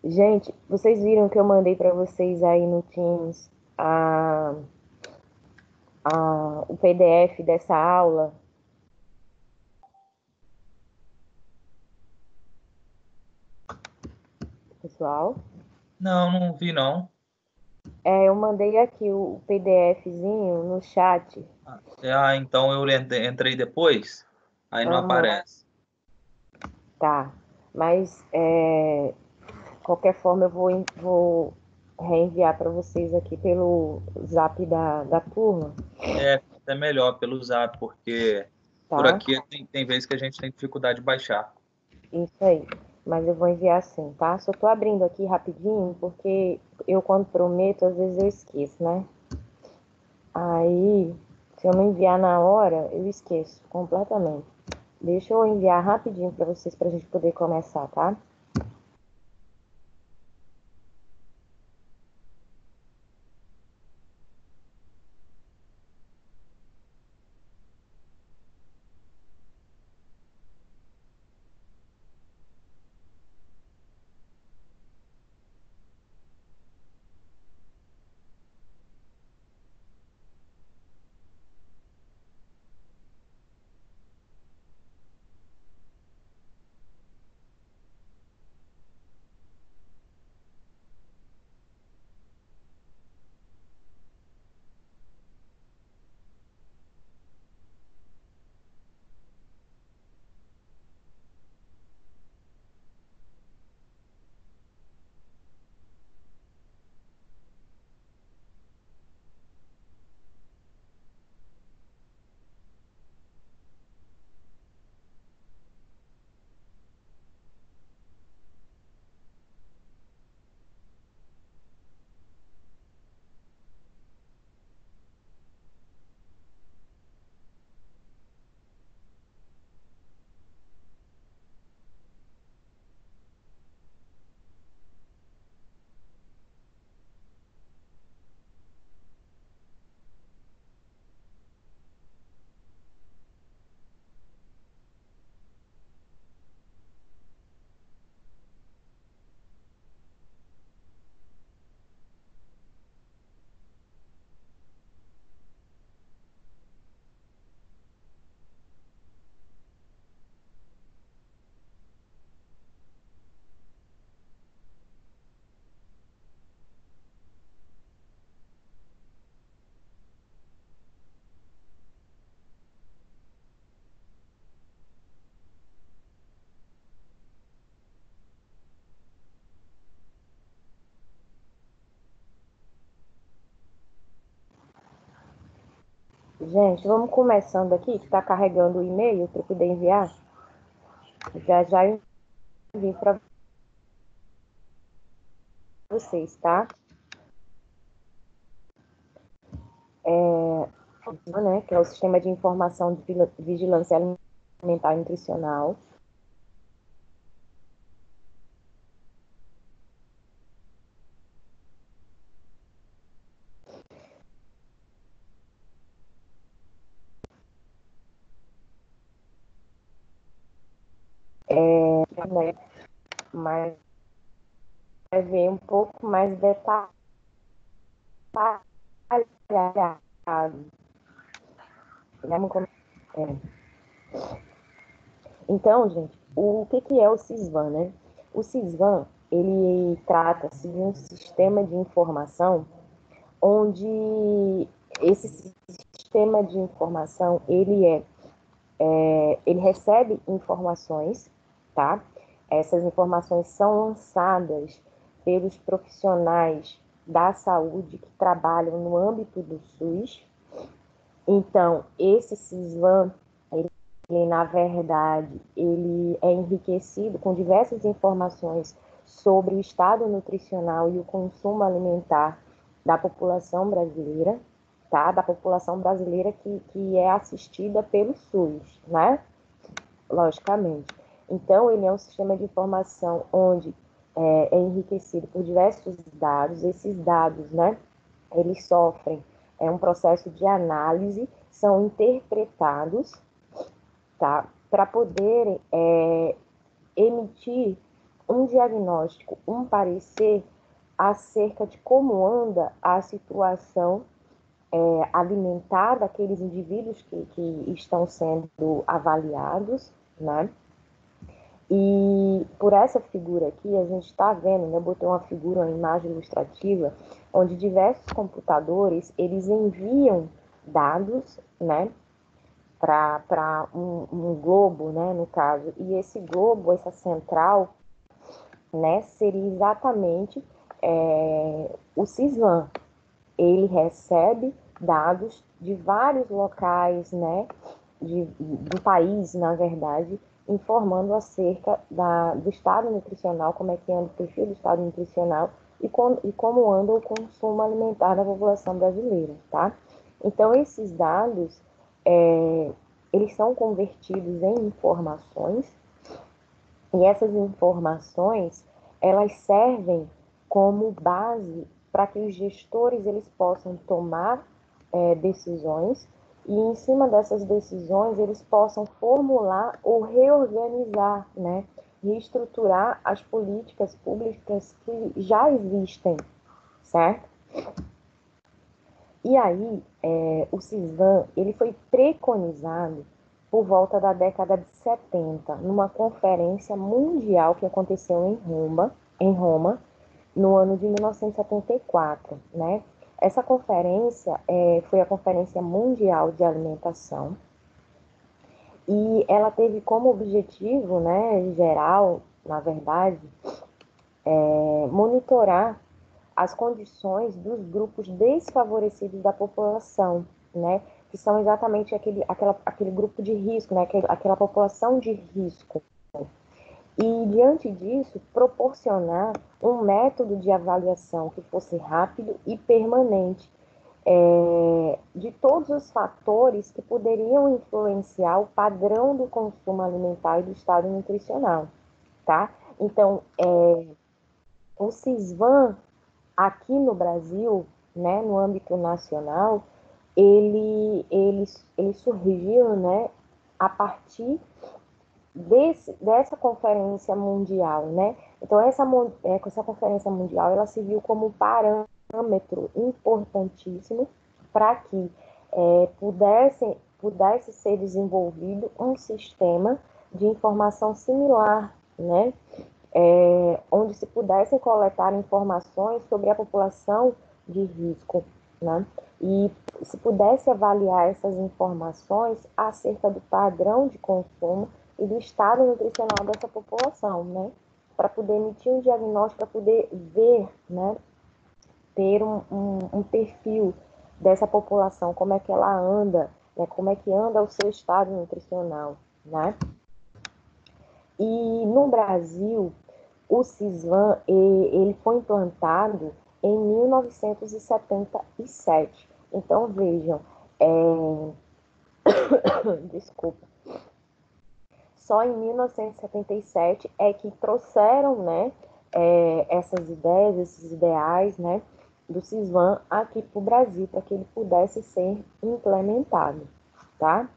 Gente, vocês viram que eu mandei para vocês aí no Teams a, o PDF dessa aula, pessoal? Não, não vi não. Eu mandei aqui o PDFzinho no chat. Então eu entrei depois, aí não Aham, aparece. tá. Mas, qualquer forma, vou reenviar para vocês aqui pelo zap da turma, É melhor pelo Zap, porque por tá? aqui tem vezes que a gente tem dificuldade de baixar. Isso aí. Mas eu vou enviar sim, tá? Só tô abrindo aqui rapidinho, porque eu, quando prometo, às vezes eu esqueço, né? Aí, se eu não enviar na hora, eu esqueço completamente. Deixa eu enviar rapidinho para vocês, para a gente poder começar, tá? Gente, vamos começando aqui, que tá carregando o e-mail para poder enviar. Já já eu envio para vocês, tá? Né, que é o Sistema de Informação de Vigilância Alimentar e Nutricional. Né, mas vai ver um pouco mais detalhado. Então, gente, o que é o CISVAN, né? O CISVAN, ele trata-se de um sistema de informação onde esse sistema de informação, ele recebe informações, tá? Essas informações são lançadas pelos profissionais da saúde que trabalham no âmbito do SUS. Então, esse CISVAN, ele, na verdade, ele é enriquecido com diversas informações sobre o estado nutricional e o consumo alimentar da população brasileira, tá? Da população brasileira que é assistida pelo SUS, né? Logicamente. Então, ele é um sistema de informação onde é enriquecido por diversos dados. Esses dados, né, eles sofrem um processo de análise, são interpretados, tá, para poderem emitir um diagnóstico, um parecer acerca de como anda a situação alimentar daqueles indivíduos que estão sendo avaliados, né? E por essa figura aqui, a gente está vendo, né, eu botei uma figura, uma imagem ilustrativa, onde diversos computadores, eles enviam dados, né, para um globo, né, no caso, e esse globo, essa central, né, seria exatamente o CISVAN. Ele recebe dados de vários locais, né, do país, na verdade, informando acerca do estado nutricional, como é que anda o perfil do estado nutricional e como anda o consumo alimentar da população brasileira, tá? Então, esses dados, eles são convertidos em informações, e essas informações, elas servem como base para que os gestores eles possam tomar decisões e, em cima dessas decisões, eles possam formular ou reorganizar, né, reestruturar as políticas públicas que já existem, certo? E aí, o CISVAN, ele foi preconizado por volta da década de 70, numa conferência mundial que aconteceu em Roma, no ano de 1974, né? Essa conferência foi a Conferência Mundial de Alimentação e ela teve como objetivo, né, geral, na verdade, monitorar as condições dos grupos desfavorecidos da população, né? Que são exatamente aquele grupo de risco, né? Aquela população de risco. E, diante disso, proporcionar um método de avaliação que fosse rápido e permanente de todos os fatores que poderiam influenciar o padrão do consumo alimentar e do estado nutricional, tá? Então, o CISVAN, aqui no Brasil, né, no âmbito nacional, ele surgiu, né, a partir dessa conferência mundial, né? Então, essa conferência mundial, ela serviu como parâmetro importantíssimo para que pudesse ser desenvolvido um sistema de informação similar, né? Onde se pudessem coletar informações sobre a população de risco, né? E se pudesse avaliar essas informações acerca do padrão de consumo e do estado nutricional dessa população, né? Para poder emitir um diagnóstico, para poder ver, né? Ter um perfil dessa população, como é que ela anda, né? Como é que anda o seu estado nutricional, né? E no Brasil, o CISVAN ele foi implantado em 1977. Então, vejam, desculpa, só em 1977 é que trouxeram, né, essas ideias, esses ideais, né, do CISVAN aqui para o Brasil, para que ele pudesse ser implementado, tá?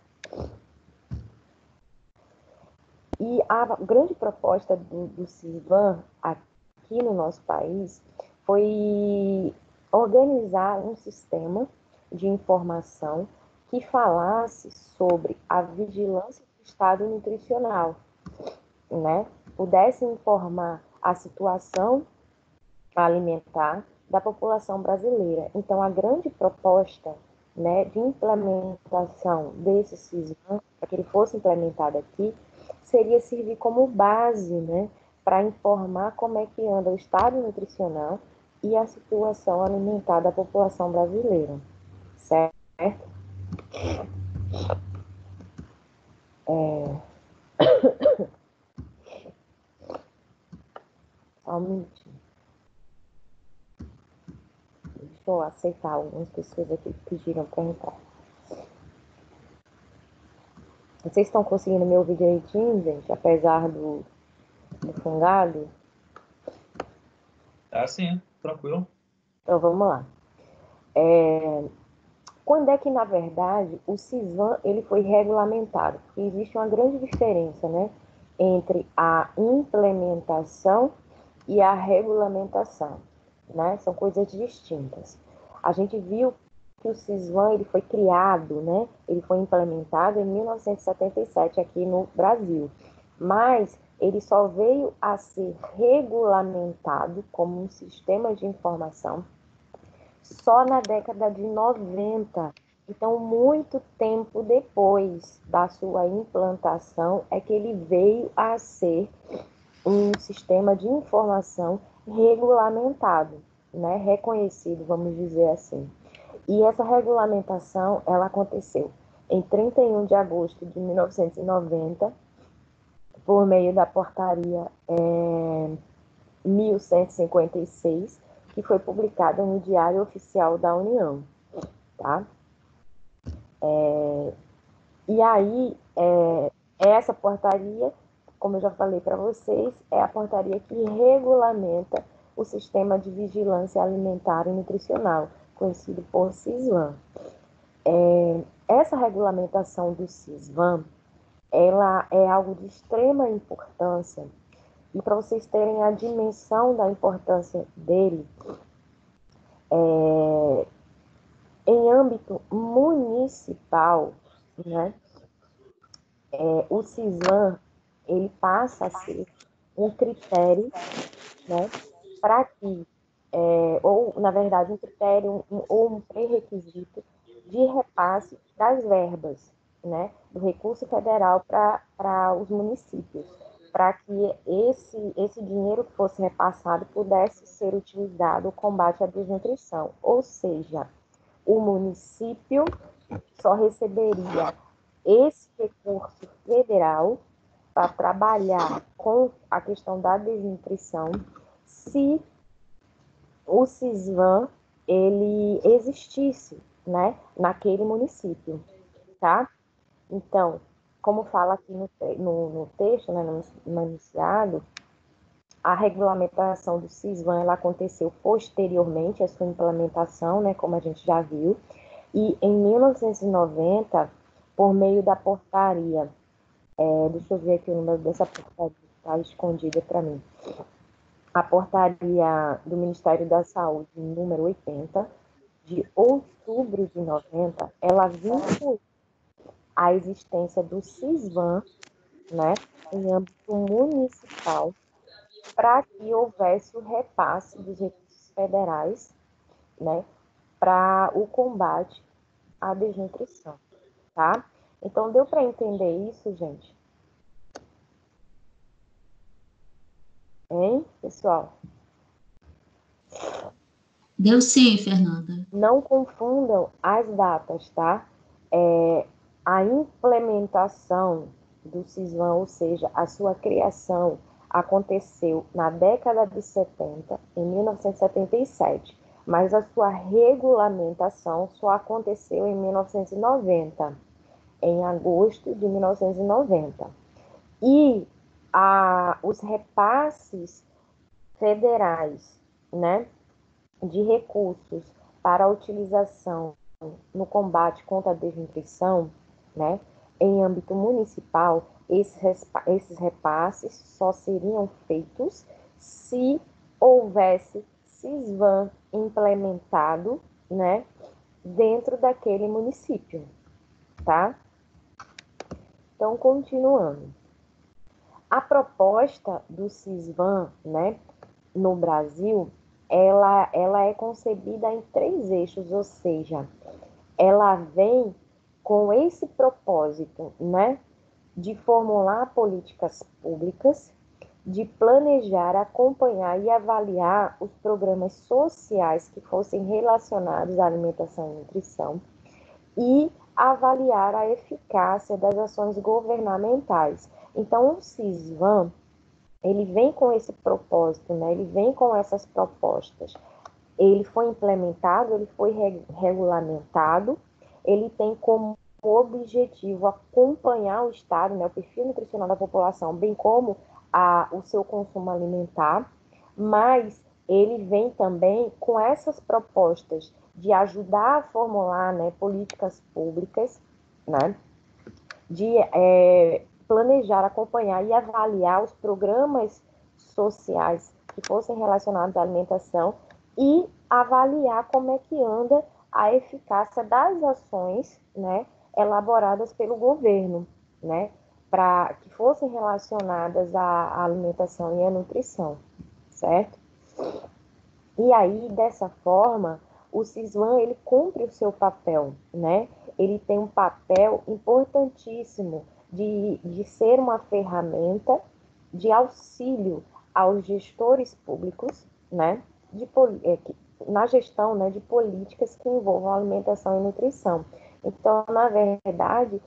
E a grande proposta do CISVAN aqui no nosso país foi organizar um sistema de informação que falasse sobre a vigilância do estado nutricional, né? Pudesse informar a situação alimentar da população brasileira. Então, a grande proposta, né, de implementação desse CISVAN, para que ele fosse implementado aqui, seria servir como base, né, para informar como é que anda o estado nutricional e a situação alimentar da população brasileira, certo? Só um minutinho. Deixa eu aceitar algumas pessoas aqui que pediram para entrar. Vocês estão conseguindo me ouvir direitinho, gente? Apesar do fungado? Tá sim, tranquilo. Então, vamos lá. Quando é que, na verdade, o CISVAN ele foi regulamentado? Porque existe uma grande diferença, né? entre a implementação e a regulamentação, né? São coisas distintas. A gente viu que o CISVAN ele foi criado, né? Ele foi implementado em 1977 aqui no Brasil, mas ele só veio a ser regulamentado como um sistema de informação só na década de 90. Então, muito tempo depois da sua implantação é que ele veio a ser um sistema de informação regulamentado, né? Reconhecido, vamos dizer assim. E essa regulamentação, ela aconteceu em 31 de agosto de 1990, por meio da portaria 1156, que foi publicada no Diário Oficial da União, tá? E aí, essa portaria, como eu já falei para vocês, é a portaria que regulamenta o Sistema de Vigilância Alimentar e Nutricional, conhecido por CISVAN. Essa regulamentação do CISVAN, ela é algo de extrema importância, e para vocês terem a dimensão da importância dele, em âmbito municipal, né, o CISVAN ele passa a ser um critério, né, para que, ou na verdade um critério ou um pré-requisito de repasse das verbas, né, do recurso federal para os municípios, para que esse dinheiro que fosse repassado pudesse ser utilizado no combate à desnutrição, ou seja, o município só receberia esse recurso federal para trabalhar com a questão da desnutrição se o CISVAN ele existisse, né, naquele município, tá? Então, como fala aqui no texto, né, no enunciado, a regulamentação do CISVAN ela aconteceu posteriormente à sua implementação, né, como a gente já viu, e em 1990, por meio da portaria, deixa eu ver aqui o número dessa portaria, está escondida para mim, a portaria do Ministério da Saúde, número 80, de outubro de 90, ela vincula a existência do CISVAN, né, em âmbito municipal, para que houvesse o repasse dos recursos federais, né, para o combate à desnutrição, tá? Então, deu para entender isso, gente? Hein, pessoal? Deu sim, Fernanda. Não confundam as datas, tá? A implementação do CISVAN, ou seja, a sua criação, aconteceu na década de 70, em 1977, mas a sua regulamentação só aconteceu em 1990, em agosto de 1990. E os repasses federais, né, de recursos para a utilização no combate contra a desnutrição, né, em âmbito municipal, esses repasses só seriam feitos se houvesse CISVAN implementado, né, dentro daquele município, tá? Então, continuando. A proposta do CISVAN, né, no Brasil, ela é concebida em 3 eixos, ou seja, ela vem com esse propósito, né, de formular políticas públicas, de planejar, acompanhar e avaliar os programas sociais que fossem relacionados à alimentação e nutrição e avaliar a eficácia das ações governamentais. Então, o CISVAN, ele vem com esse propósito, né? Ele vem com essas propostas. Ele foi implementado, ele foi regulamentado, ele tem como objetivo acompanhar o estado, né, o perfil nutricional da população, bem como o seu consumo alimentar, mas ele vem também com essas propostas de ajudar a formular, né, políticas públicas, né, de planejar, acompanhar e avaliar os programas sociais que fossem relacionados à alimentação e avaliar como é que anda a eficácia das ações, né, elaboradas pelo governo, né, para que fossem relacionadas à alimentação e à nutrição, certo? E aí, dessa forma, o CISVAN, ele cumpre o seu papel, né? Ele tem um papel importantíssimo de ser uma ferramenta de auxílio aos gestores públicos, né? Na gestão, né, de políticas que envolvam alimentação e nutrição. Então, na verdade,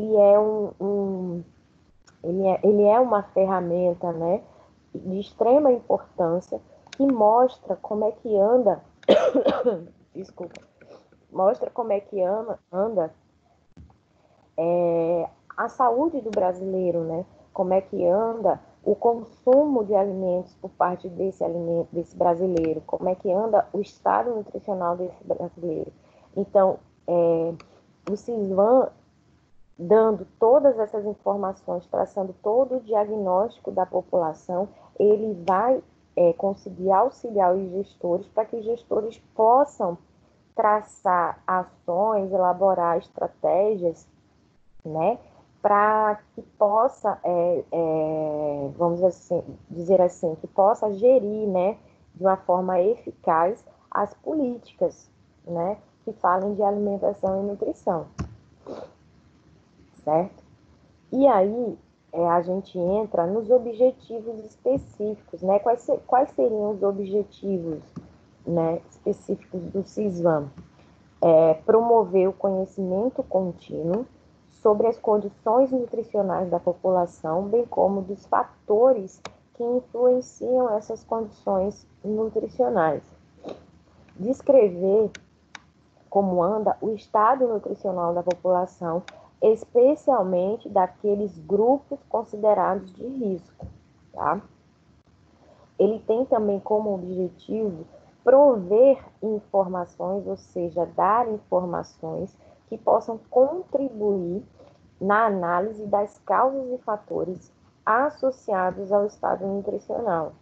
ele é uma ferramenta, né, de extrema importância que mostra como é que anda, desculpa, mostra como é que anda a saúde do brasileiro, né? Como é que anda o consumo de alimentos por parte desse brasileiro, como é que anda o estado nutricional desse brasileiro. Então, o CISVAN, dando todas essas informações, traçando todo o diagnóstico da população, ele vai conseguir auxiliar os gestores para que os gestores possam traçar ações, elaborar estratégias, né, para que possa, vamos dizer assim, que possa gerir, né, de uma forma eficaz as políticas, né, que falem de alimentação e nutrição, certo? E aí a gente entra nos objetivos específicos, né? Quais seriam os objetivos, né, específicos do CISVAN? Promover o conhecimento contínuo sobre as condições nutricionais da população, bem como dos fatores que influenciam essas condições nutricionais. Descrever como anda o estado nutricional da população, especialmente daqueles grupos considerados de risco, tá? Ele tem também como objetivo prover informações, ou seja, dar informações que possam contribuir na análise das causas e fatores associados ao estado nutricional.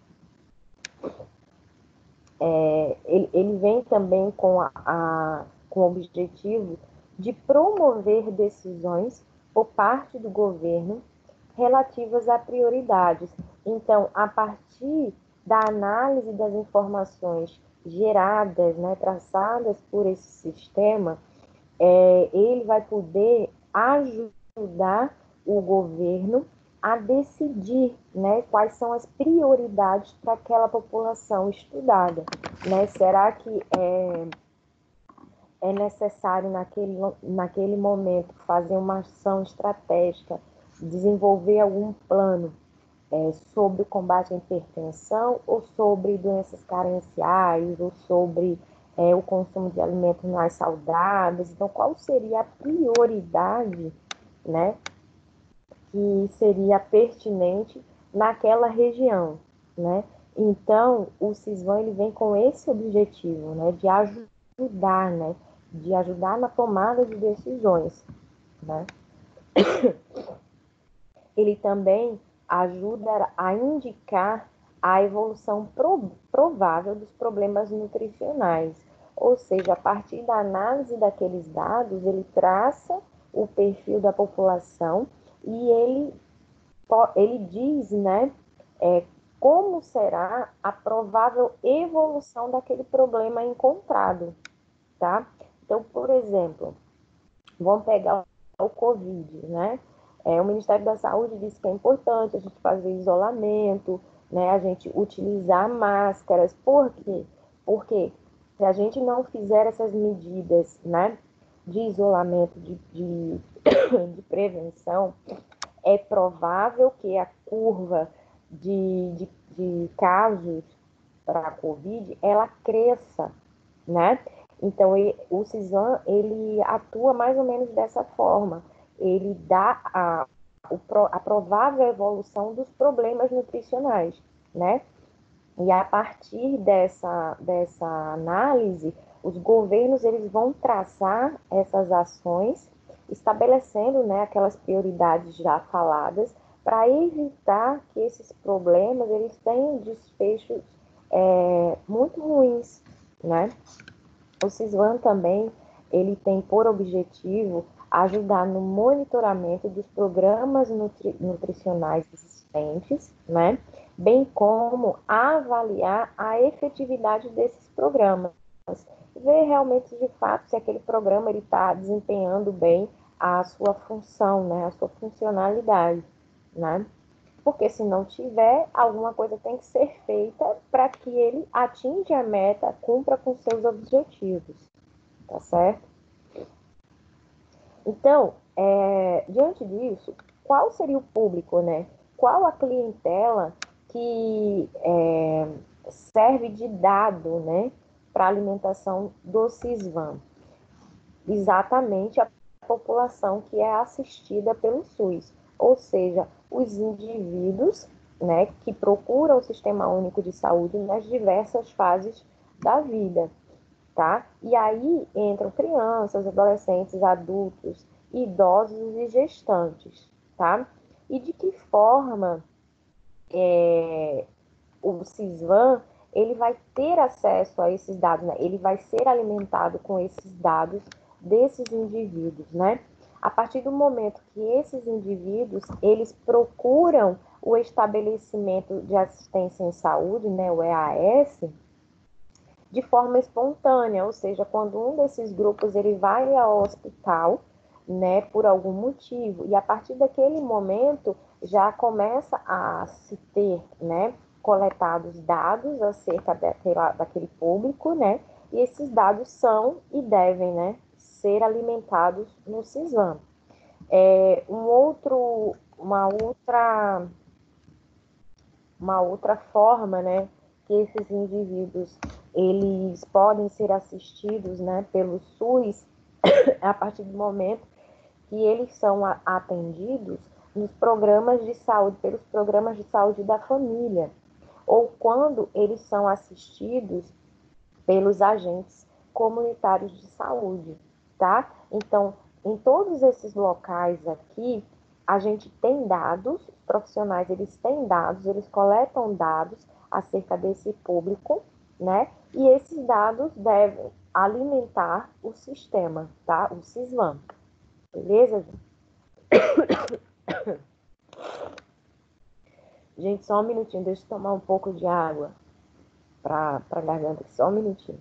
Ele vem também com o objetivo de promover decisões por parte do governo relativas a prioridades. Então, a partir da análise das informações geradas, né, traçadas por esse sistema, ele vai poder ajudar o governo a decidir, né, quais são as prioridades para aquela população estudada, né? Será que é necessário naquele momento fazer uma ação estratégica, desenvolver algum plano sobre o combate à hipertensão, ou sobre doenças carenciais, ou sobre o consumo de alimentos mais saudáveis? Então, qual seria a prioridade, né, que seria pertinente naquela região, né? Então, o CISVAN, ele vem com esse objetivo, né, de ajudar, né, de ajudar na tomada de decisões, né? Ele também ajuda a indicar a evolução provável dos problemas nutricionais, ou seja, a partir da análise daqueles dados, ele traça o perfil da população e ele diz, né, como será a provável evolução daquele problema encontrado, tá? Então, por exemplo, vamos pegar o Covid, né? O Ministério da Saúde disse que é importante a gente fazer isolamento, né? A gente utilizar máscaras. Por quê? Porque se a gente não fizer essas medidas, né, de isolamento, de prevenção, é provável que a curva de casos para a Covid, ela cresça, né? Então, o CISVAN, ele atua mais ou menos dessa forma. Ele dá a provável evolução dos problemas nutricionais, né? E a partir dessa análise, os governos, eles vão traçar essas ações estabelecendo, né, aquelas prioridades já faladas para evitar que esses problemas eles tenham desfechos muito ruins, né? O CISVAN também ele tem por objetivo ajudar no monitoramento dos programas nutricionais existentes, né? Bem como avaliar a efetividade desses programas, ver realmente de fato se aquele programa ele está desempenhando bem a sua função, né? A sua funcionalidade, né? Porque se não tiver, alguma coisa tem que ser feita para que ele atinja a meta, cumpra com seus objetivos, tá certo? Então, diante disso, qual seria o público, né? Qual a clientela que serve de dado, né, para a alimentação do CISVAN? Exatamente a população que é assistida pelo SUS, ou seja, os indivíduos, né, que procuram o Sistema Único de Saúde nas diversas fases da vida, tá? E aí entram crianças, adolescentes, adultos, idosos e gestantes, tá? E de que forma o CISVAN ele vai ter acesso a esses dados, né? Ele vai ser alimentado com esses dados desses indivíduos, né? A partir do momento que esses indivíduos, eles procuram o estabelecimento de assistência em saúde, né, o EAS, de forma espontânea, ou seja, quando um desses grupos ele vai ao hospital, né, por algum motivo, e a partir daquele momento já começa a se ter, né, coletados dados acerca daquele público, né, e esses dados são e devem, né, ser alimentados no CISVAN. Uma outra forma, né, que esses indivíduos eles podem ser assistidos, né, pelo SUS a partir do momento que eles são atendidos nos programas de saúde, pelos programas de saúde da família, ou quando eles são assistidos pelos agentes comunitários de saúde, tá? Então, em todos esses locais aqui, a gente tem dados, os profissionais eles têm dados, eles coletam dados acerca desse público, né? E esses dados devem alimentar o sistema, tá? O CISVAN. Beleza, gente? Gente, só um minutinho, deixa eu tomar um pouco de água para a garganta, só um minutinho.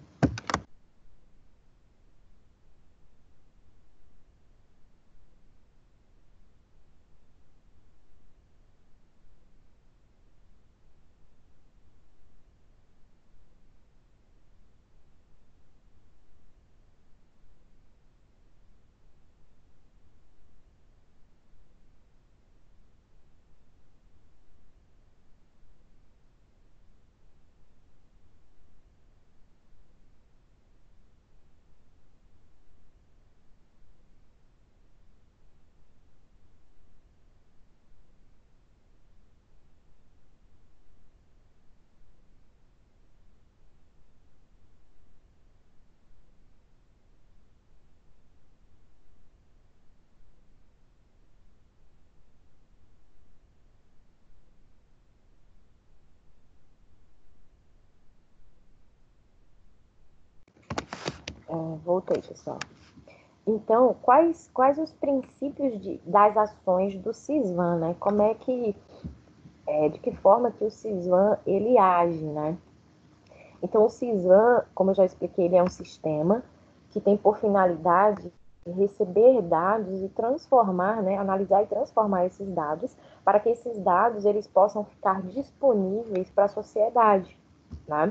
Voltei, pessoal. Então, quais os princípios das ações do CISVAN, né? Como é que, de que forma que o CISVAN, ele age, né? Então, o CISVAN, como eu já expliquei, ele é um sistema que tem por finalidade receber dados e transformar, né? Analisar e transformar esses dados para que esses dados, eles possam ficar disponíveis para a sociedade, né?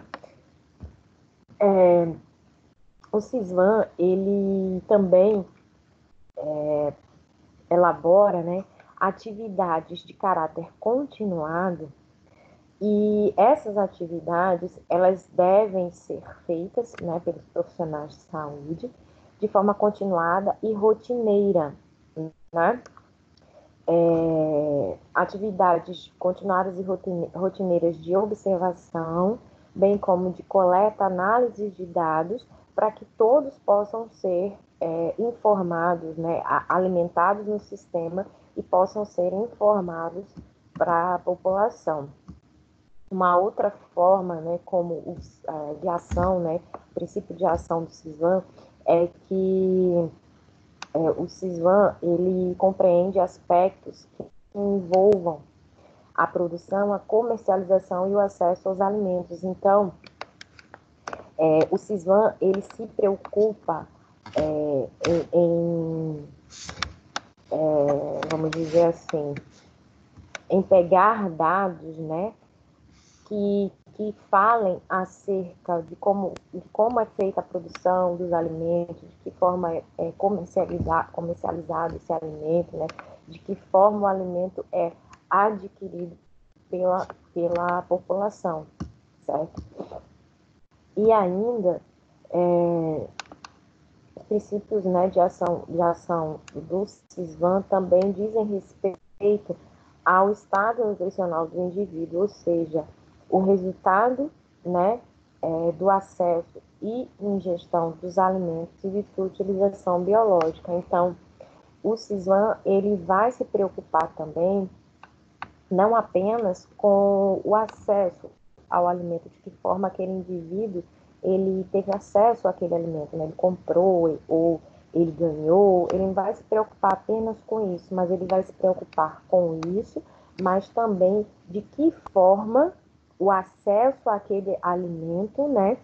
O CISVAN, ele também elabora, né, atividades de caráter continuado e essas atividades, elas devem ser feitas, né, pelos profissionais de saúde de forma continuada e rotineira, né? Atividades continuadas e rotineiras de observação, bem como de coleta, análise de dados, para que todos possam ser informados, né, alimentados no sistema e possam ser informados para a população. Uma outra forma, né, como de ação, né, o princípio de ação do CISVAN é que o CISVAN ele compreende aspectos que envolvam a produção, a comercialização e o acesso aos alimentos. Então, o CISVAN ele se preocupa vamos dizer assim, em pegar dados, né, que falem acerca de como é feita a produção dos alimentos, de que forma é comercializado esse alimento, né, de que forma o alimento é adquirido pela população, certo? E ainda, os princípios, né, de ação do CISVAN também dizem respeito ao estado nutricional do indivíduo, ou seja, o resultado, né, do acesso e ingestão dos alimentos e de sua utilização biológica. Então, o CISVAN ele vai se preocupar também não apenas com o acesso ao alimento, de que forma aquele indivíduo ele teve acesso àquele alimento, né? Ele comprou ou ele ganhou, ele não vai se preocupar apenas com isso, mas ele vai se preocupar com isso, mas também de que forma o acesso àquele alimento, né,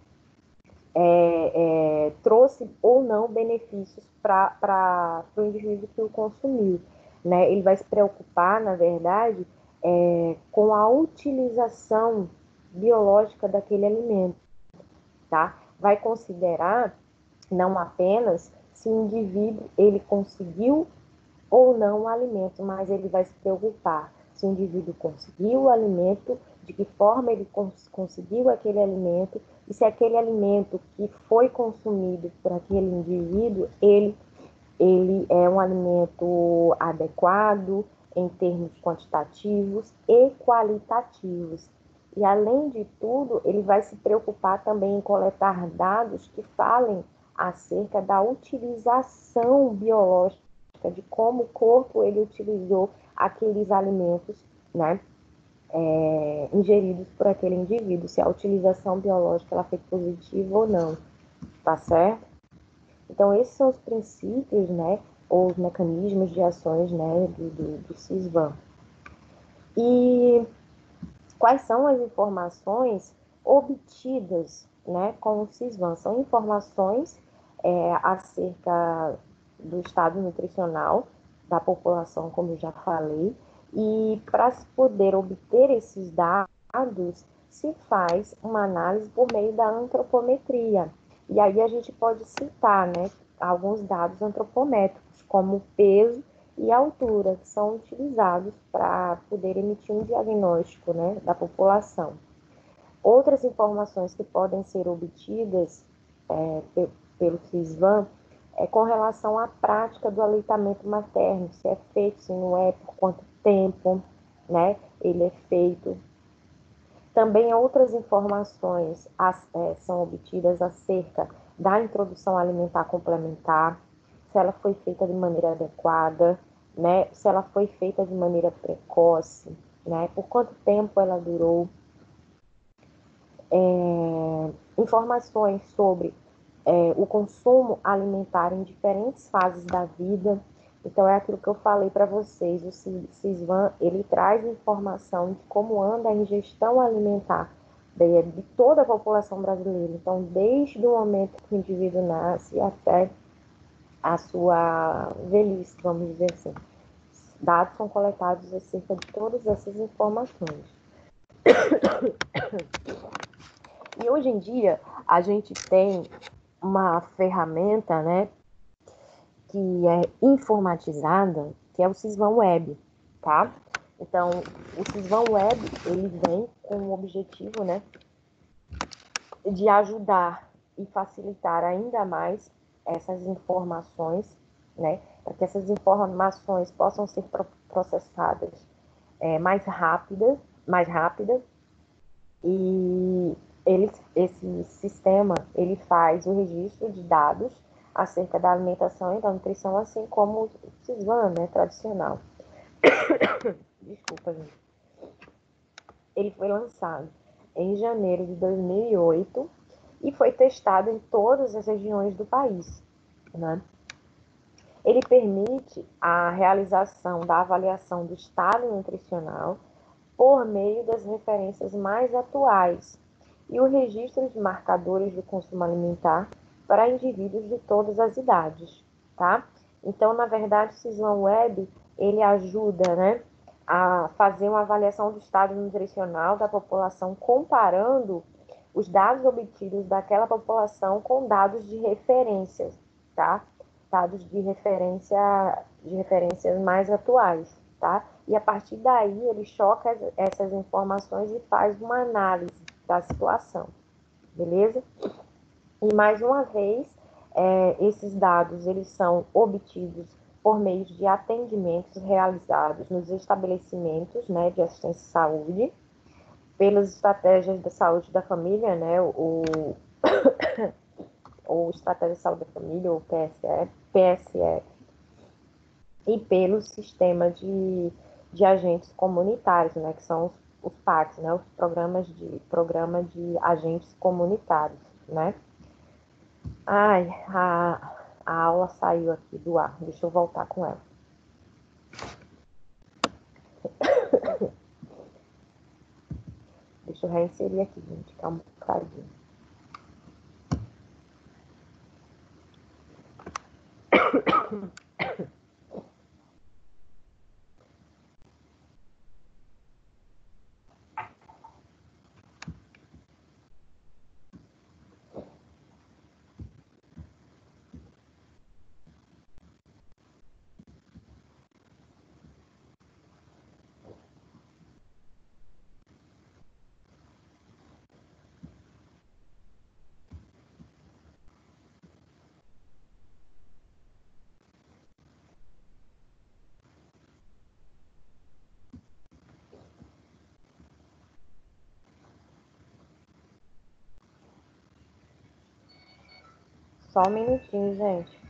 trouxe ou não benefícios para o indivíduo que o consumiu, né? Ele vai se preocupar, na verdade, com a utilização biológica daquele alimento, tá? Vai considerar não apenas se o indivíduo ele conseguiu ou não o alimento, mas ele vai se preocupar se o indivíduo conseguiu o alimento, de que forma ele conseguiu aquele alimento e se aquele alimento que foi consumido por aquele indivíduo, ele é um alimento adequado em termos quantitativos e qualitativos. E, além de tudo, ele vai se preocupar também em coletar dados que falem acerca da utilização biológica, de como o corpo ele utilizou aqueles alimentos, né, ingeridos por aquele indivíduo, se a utilização biológica ela foi positiva ou não, tá certo? Então, esses são os princípios, né, ou os mecanismos de ações, né, do CISVAN. E quais são as informações obtidas, né, com o CISVAN? São informações acerca do estado nutricional da população, como eu já falei, e para se poder obter esses dados, se faz uma análise por meio da antropometria. E aí a gente pode citar, né, alguns dados antropométricos, como o peso e a altura, que são utilizados para poder emitir um diagnóstico, né, da população. Outras informações que podem ser obtidas pelo CISVAN com relação à prática do aleitamento materno, se é feito, se não é, por quanto tempo, né, ele é feito. Também outras informações são obtidas acerca da introdução alimentar complementar, se ela foi feita de maneira adequada, né, se ela foi feita de maneira precoce, né, por quanto tempo ela durou. Informações sobre o consumo alimentar em diferentes fases da vida. Então, é aquilo que eu falei para vocês, o CISVAN, ele traz informação de como anda a ingestão alimentar de toda a população brasileira. Então, desde o momento que o indivíduo nasce até a sua velhice, vamos dizer assim. Dados são coletados acerca de todas essas informações. E hoje em dia, a gente tem uma ferramenta, né, que é informatizada, que é o CISVAN Web, tá? Então, o CISVAN Web, ele vem com o objetivo, né, de ajudar e facilitar ainda mais essas informações, né, para que essas informações possam ser processadas mais rápidas e esse sistema, ele faz o registro de dados acerca da alimentação e da nutrição, assim como o SISVAN, né, tradicional. Desculpa, gente. Ele foi lançado em janeiro de 2008 e foi testado em todas as regiões do país, né? Ele permite a realização da avaliação do estado nutricional por meio das referências mais atuais e o registro de marcadores de consumo alimentar para indivíduos de todas as idades, tá? Então, na verdade, o SISVAN Web, ele ajuda, né, a fazer uma avaliação do estado nutricional da população, comparando os dados obtidos daquela população com dados de referências, tá? Dados de referências mais atuais, tá? E a partir daí ele choca essas informações e faz uma análise da situação, beleza? E mais uma vez, esses dados eles são obtidos por meio de atendimentos realizados nos estabelecimentos, né, de assistência à saúde, pelas estratégias da saúde da família, né, ou Estratégia de Saúde da Família, ou PSF, e pelo sistema de agentes comunitários, né, que são os PACs, né, os programa de agentes comunitários, né. Ai, a aula saiu aqui do ar, deixa eu voltar com ela. Deixa eu reinserir aqui, gente, calma um bocadinho. Só um minutinho, gente.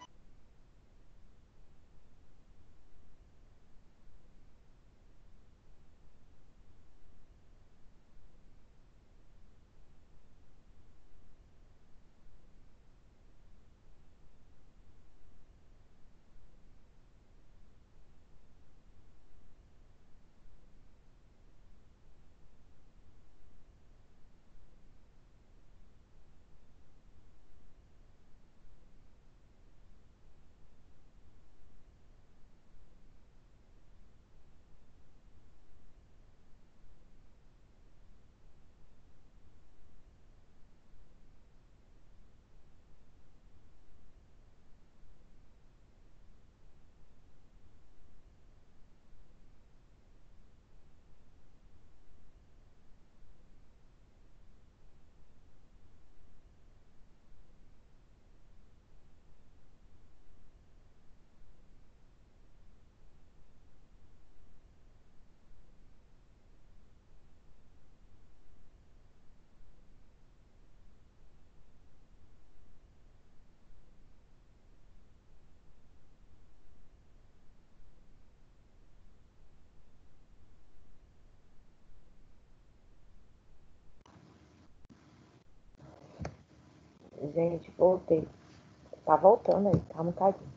Gente, voltei. Tá voltando aí, calma um bocadinho.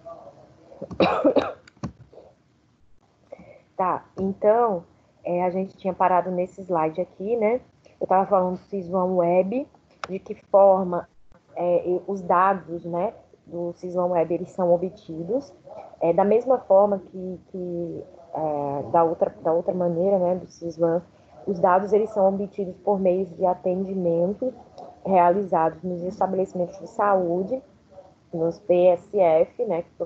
Tá, então, a gente tinha parado nesse slide aqui, né? Eu estava falando do SISVAN Web, de que forma os dados, né, do SISVAN Web, eles são obtidos, da mesma forma que da outra maneira, né, do SISVAN, os dados, eles são obtidos por meio de atendimentos realizados nos estabelecimentos de saúde, nos PSF, né, que é o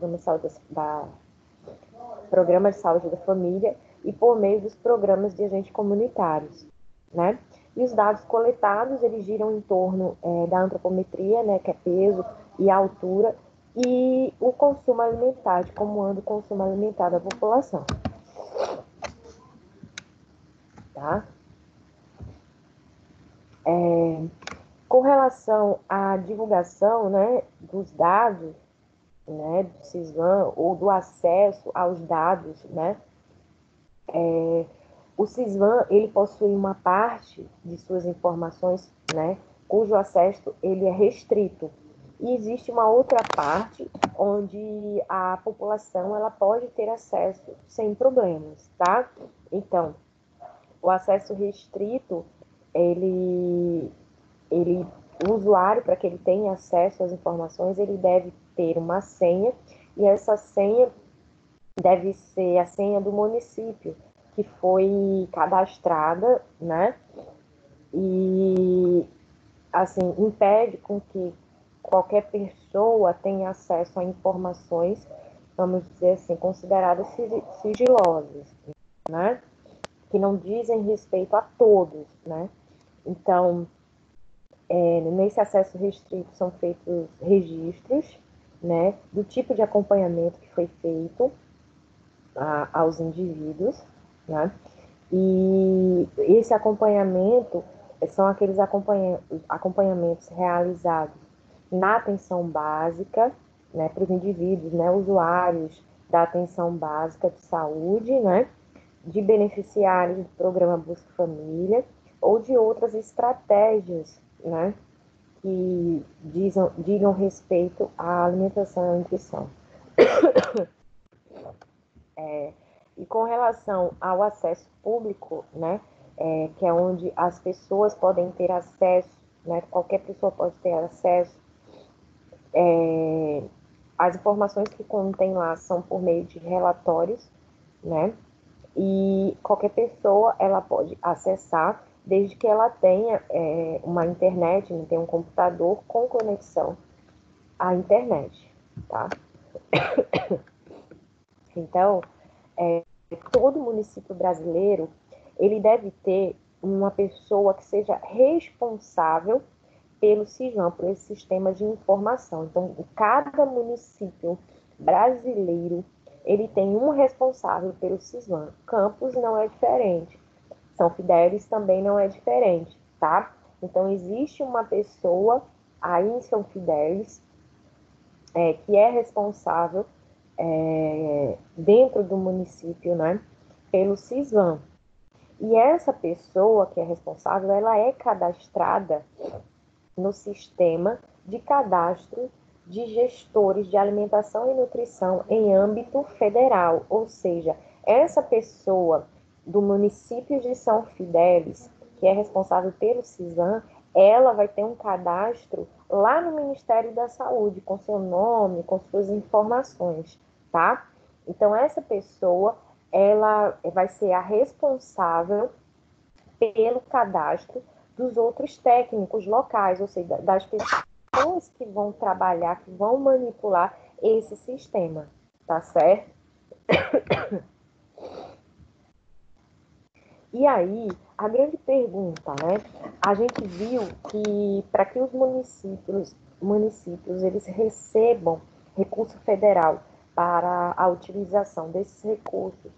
Programa de Saúde da Família, e por meio dos programas de agentes comunitários, né? E os dados coletados, eles giram em torno da antropometria, né, que é peso e altura, e o consumo alimentar, de como anda o consumo alimentar da população. Tá? Com relação à divulgação, né, dos dados, né, do CISVAN, ou do acesso aos dados, né, o CISVAN, ele possui uma parte de suas informações, né, cujo acesso ele é restrito. E existe uma outra parte onde a população ela pode ter acesso sem problemas, tá? Então, o acesso restrito, o usuário, para que ele tenha acesso às informações, ele deve ter uma senha, e essa senha deve ser a senha do município, que foi cadastrada, né? E, assim, impede com que qualquer pessoa tenha acesso a informações, vamos dizer assim, consideradas sigilosas, né? Que não dizem respeito a todos, né? Então, nesse acesso restrito são feitos registros, né, do tipo de acompanhamento que foi feito aos indivíduos, né? E esse acompanhamento são aqueles acompanhamentos realizados na atenção básica, né, para os indivíduos, né, usuários da atenção básica de saúde, né, de beneficiários do programa Busca Família ou de outras estratégias, né, que digam respeito à alimentação e à nutrição. E com relação ao acesso público, né, que é onde as pessoas podem ter acesso, né, qualquer pessoa pode ter acesso, as informações que contém lá são por meio de relatórios, né, e qualquer pessoa ela pode acessar, desde que ela tenha uma internet, tenha um computador com conexão à internet, tá? Então, todo município brasileiro, ele deve ter uma pessoa que seja responsável pelo CISVAN, por esse sistema de informação. Então, cada município brasileiro, ele tem um responsável pelo CISVAN. Campos não é diferente. São Fidélis também não é diferente, tá? Então, existe uma pessoa aí em São Fidélis que é responsável dentro do município, né, pelo CISVAN. E essa pessoa que é responsável, ela é cadastrada no sistema de cadastro de gestores de alimentação e nutrição em âmbito federal, ou seja, essa pessoa do município de São Fidélis, que é responsável pelo CISVAN, ela vai ter um cadastro lá no Ministério da Saúde, com seu nome, com suas informações, tá? Então, essa pessoa, ela vai ser a responsável pelo cadastro dos outros técnicos locais, ou seja, das pessoas que vão trabalhar, que vão manipular esse sistema, tá certo? E aí, a grande pergunta, né? A gente viu que para que os municípios eles recebam recurso federal para a utilização desses recursos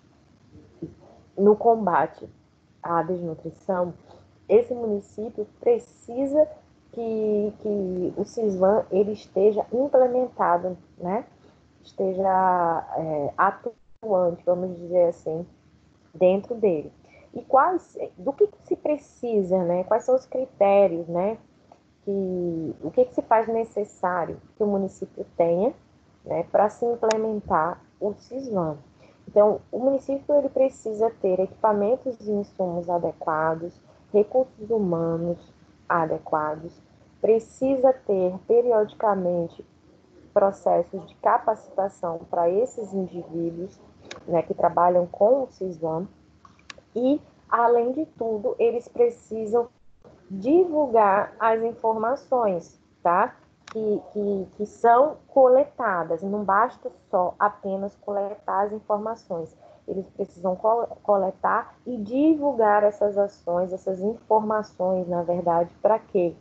no combate à desnutrição, esse município precisa que o CISVAN ele esteja implementado, né? Esteja atuante, vamos dizer assim, dentro dele. E do que se precisa, né? Quais são os critérios, né? O que se faz necessário que o município tenha, né, para se implementar o CISVAN. Então, o município ele precisa ter equipamentos e insumos adequados, recursos humanos adequados, precisa ter periodicamente processos de capacitação para esses indivíduos, né, que trabalham com o CISVAN e, além de tudo, eles precisam divulgar as informações, tá? Que são coletadas. Não basta só apenas coletar as informações. Eles precisam coletar e divulgar essas ações, essas informações, na verdade, para quê?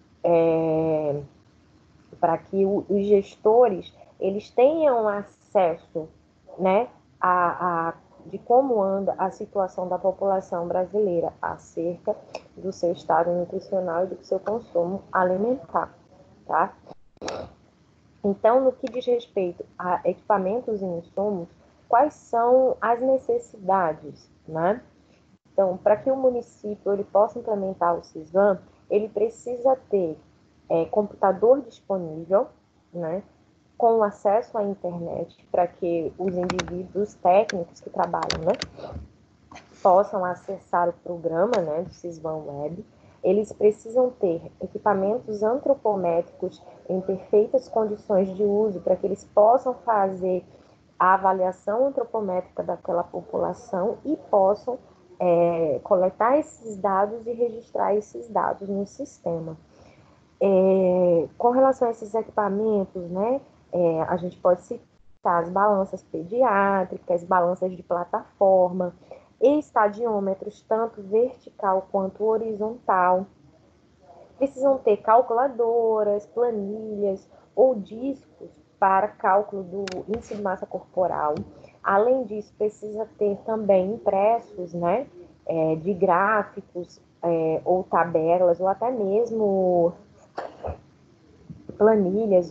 Para que os gestores eles tenham acesso, né, de como anda a situação da população brasileira acerca do seu estado nutricional e do seu consumo alimentar, tá? Então, no que diz respeito a equipamentos e insumos, quais são as necessidades, né? Então, para que o município ele possa implementar o SISVAN, ele precisa ter computador disponível, né? Com acesso à internet, para que os indivíduos técnicos que trabalham, né, possam acessar o programa, né, do SISVAN Web. Eles precisam ter equipamentos antropométricos em perfeitas condições de uso, para que eles possam fazer a avaliação antropométrica daquela população e possam coletar esses dados e registrar esses dados no sistema. Com relação a esses equipamentos, né, a gente pode citar as balanças pediátricas, balanças de plataforma, estadiômetros, tanto vertical quanto horizontal. Precisam ter calculadoras, planilhas ou discos para cálculo do índice de massa corporal. Além disso, precisa ter também impressos, né, de gráficos ou tabelas, ou até mesmo planilhas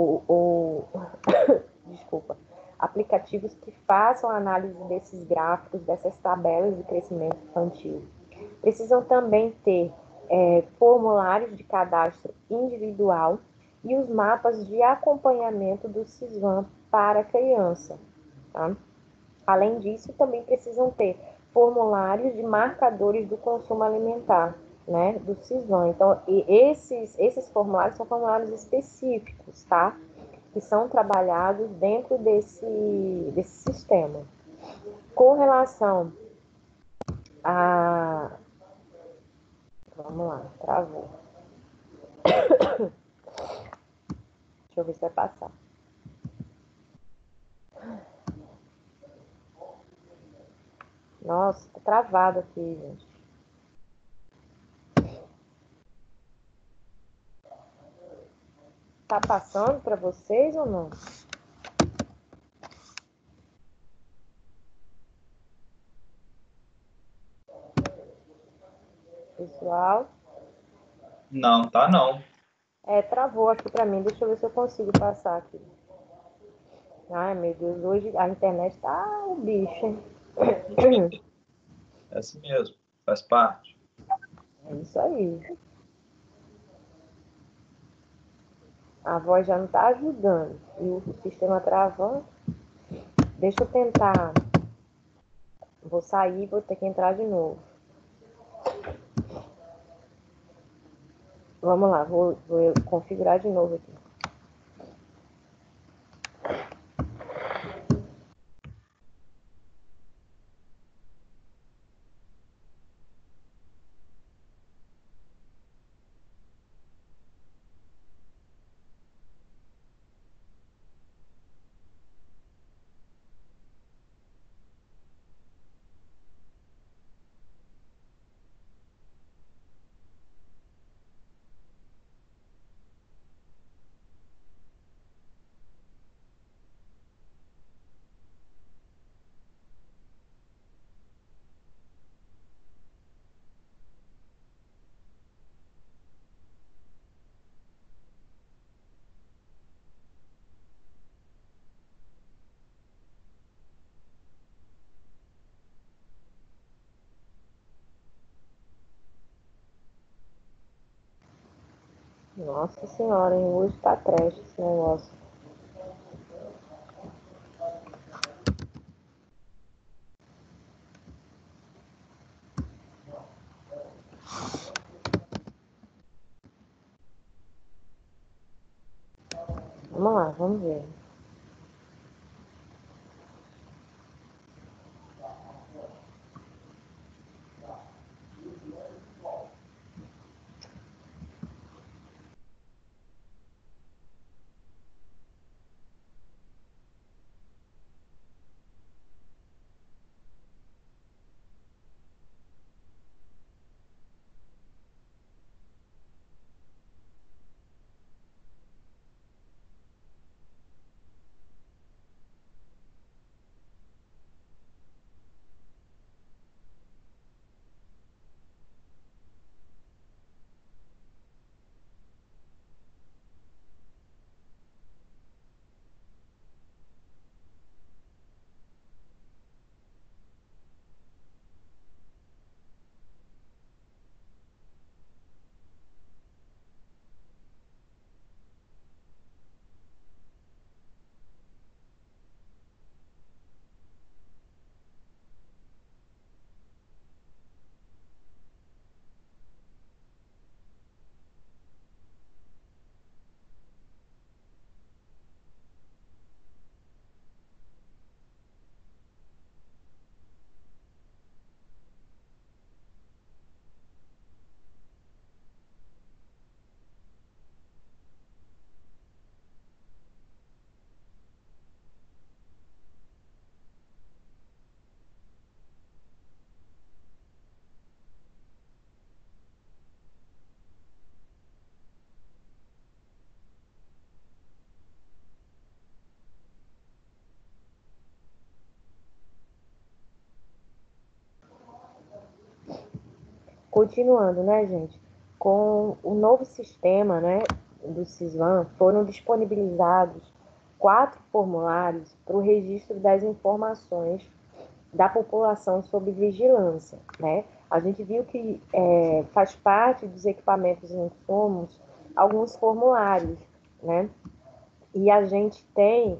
desculpa, aplicativos que façam análise desses gráficos, dessas tabelas de crescimento infantil. Precisam também ter formulários de cadastro individual e os mapas de acompanhamento do SISVAN para a criança. Tá? Além disso, também precisam ter formulários de marcadores do consumo alimentar, né, do SISVAN. Então, esses formulários são formulários específicos, tá? Que são trabalhados dentro desse sistema. Com relação a... Vamos lá, travou. Deixa eu ver se vai passar. Nossa, tá travado aqui, gente. Tá passando para vocês ou não? Pessoal? Não, tá não. Travou aqui para mim. Deixa eu ver se eu consigo passar aqui. Ai, meu Deus, hoje a internet tá o bicho, hein? É assim mesmo, faz parte. É isso aí. A voz já não tá ajudando. E o sistema travando. Deixa eu tentar. Vou sair, vou ter que entrar de novo. Vamos lá, vou configurar de novo aqui. Nossa senhora, hein? Hoje tá trash esse negócio. Vamos lá, vamos ver. Continuando, né, gente? Com o novo sistema, né, do SISVAN, foram disponibilizados 4 formulários para o registro das informações da população sob vigilância, né? A gente viu que faz parte dos equipamentos e insumos alguns formulários, né? E a gente tem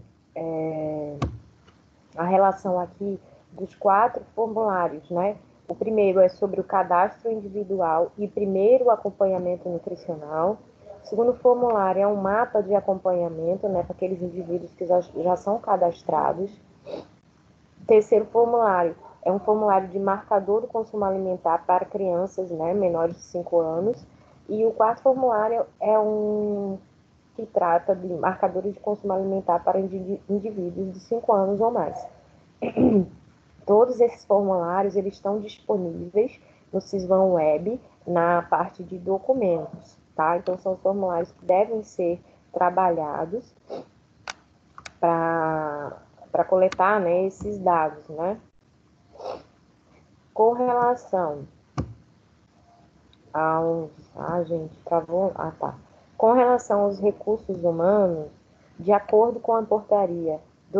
a relação aqui dos 4 formulários, né? O primeiro é sobre o cadastro individual e primeiro acompanhamento nutricional. O segundo formulário é um mapa de acompanhamento, né, para aqueles indivíduos que já são cadastrados. O terceiro formulário é um formulário de marcador do consumo alimentar para crianças, né, menores de 5 anos. E o quarto formulário é um que trata de marcadores de consumo alimentar para indivíduos de 5 anos ou mais. Todos esses formulários eles estão disponíveis no SISVAN Web, na parte de documentos, tá? Então, são os formulários que devem ser trabalhados para coletar, né, esses dados, né? Com relação aos... gente, travou... tá. Com relação aos recursos humanos, de acordo com a portaria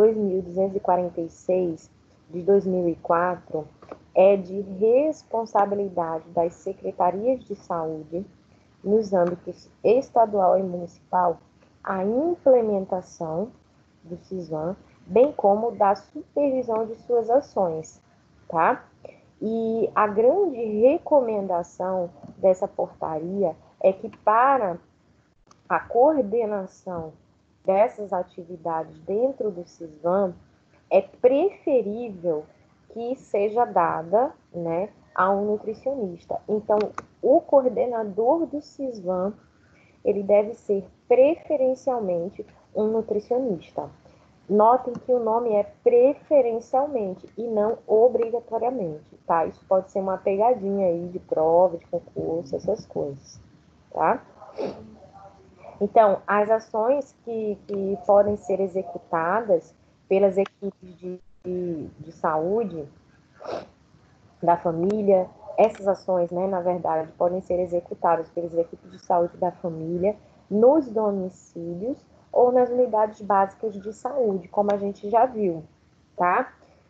2246 de 2004, é de responsabilidade das secretarias de saúde, nos âmbitos estadual e municipal, a implementação do SISVAN, bem como da supervisão de suas ações, tá? E a grande recomendação dessa portaria é que para a coordenação dessas atividades dentro do SISVAN, é preferível que seja dada, né, a um nutricionista. Então, o coordenador do SISVAN, ele deve ser preferencialmente um nutricionista. Notem que o nome é preferencialmente e não obrigatoriamente, tá? Isso pode ser uma pegadinha aí de prova, de concurso, essas coisas, tá? Então, as ações que podem ser executadas pelas equipes de saúde da família, essas ações, né, na verdade, podem ser executadas pelas equipes de saúde da família nos domicílios ou nas unidades básicas de saúde, como a gente já viu, tá?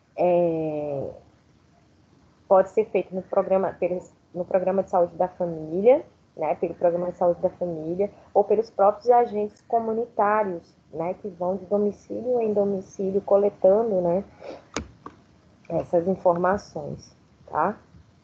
Pode ser feito no programa de saúde da família, né, pelo programa de saúde da família, ou pelos próprios agentes comunitários, né, que vão de domicílio em domicílio coletando, né, essas informações, tá?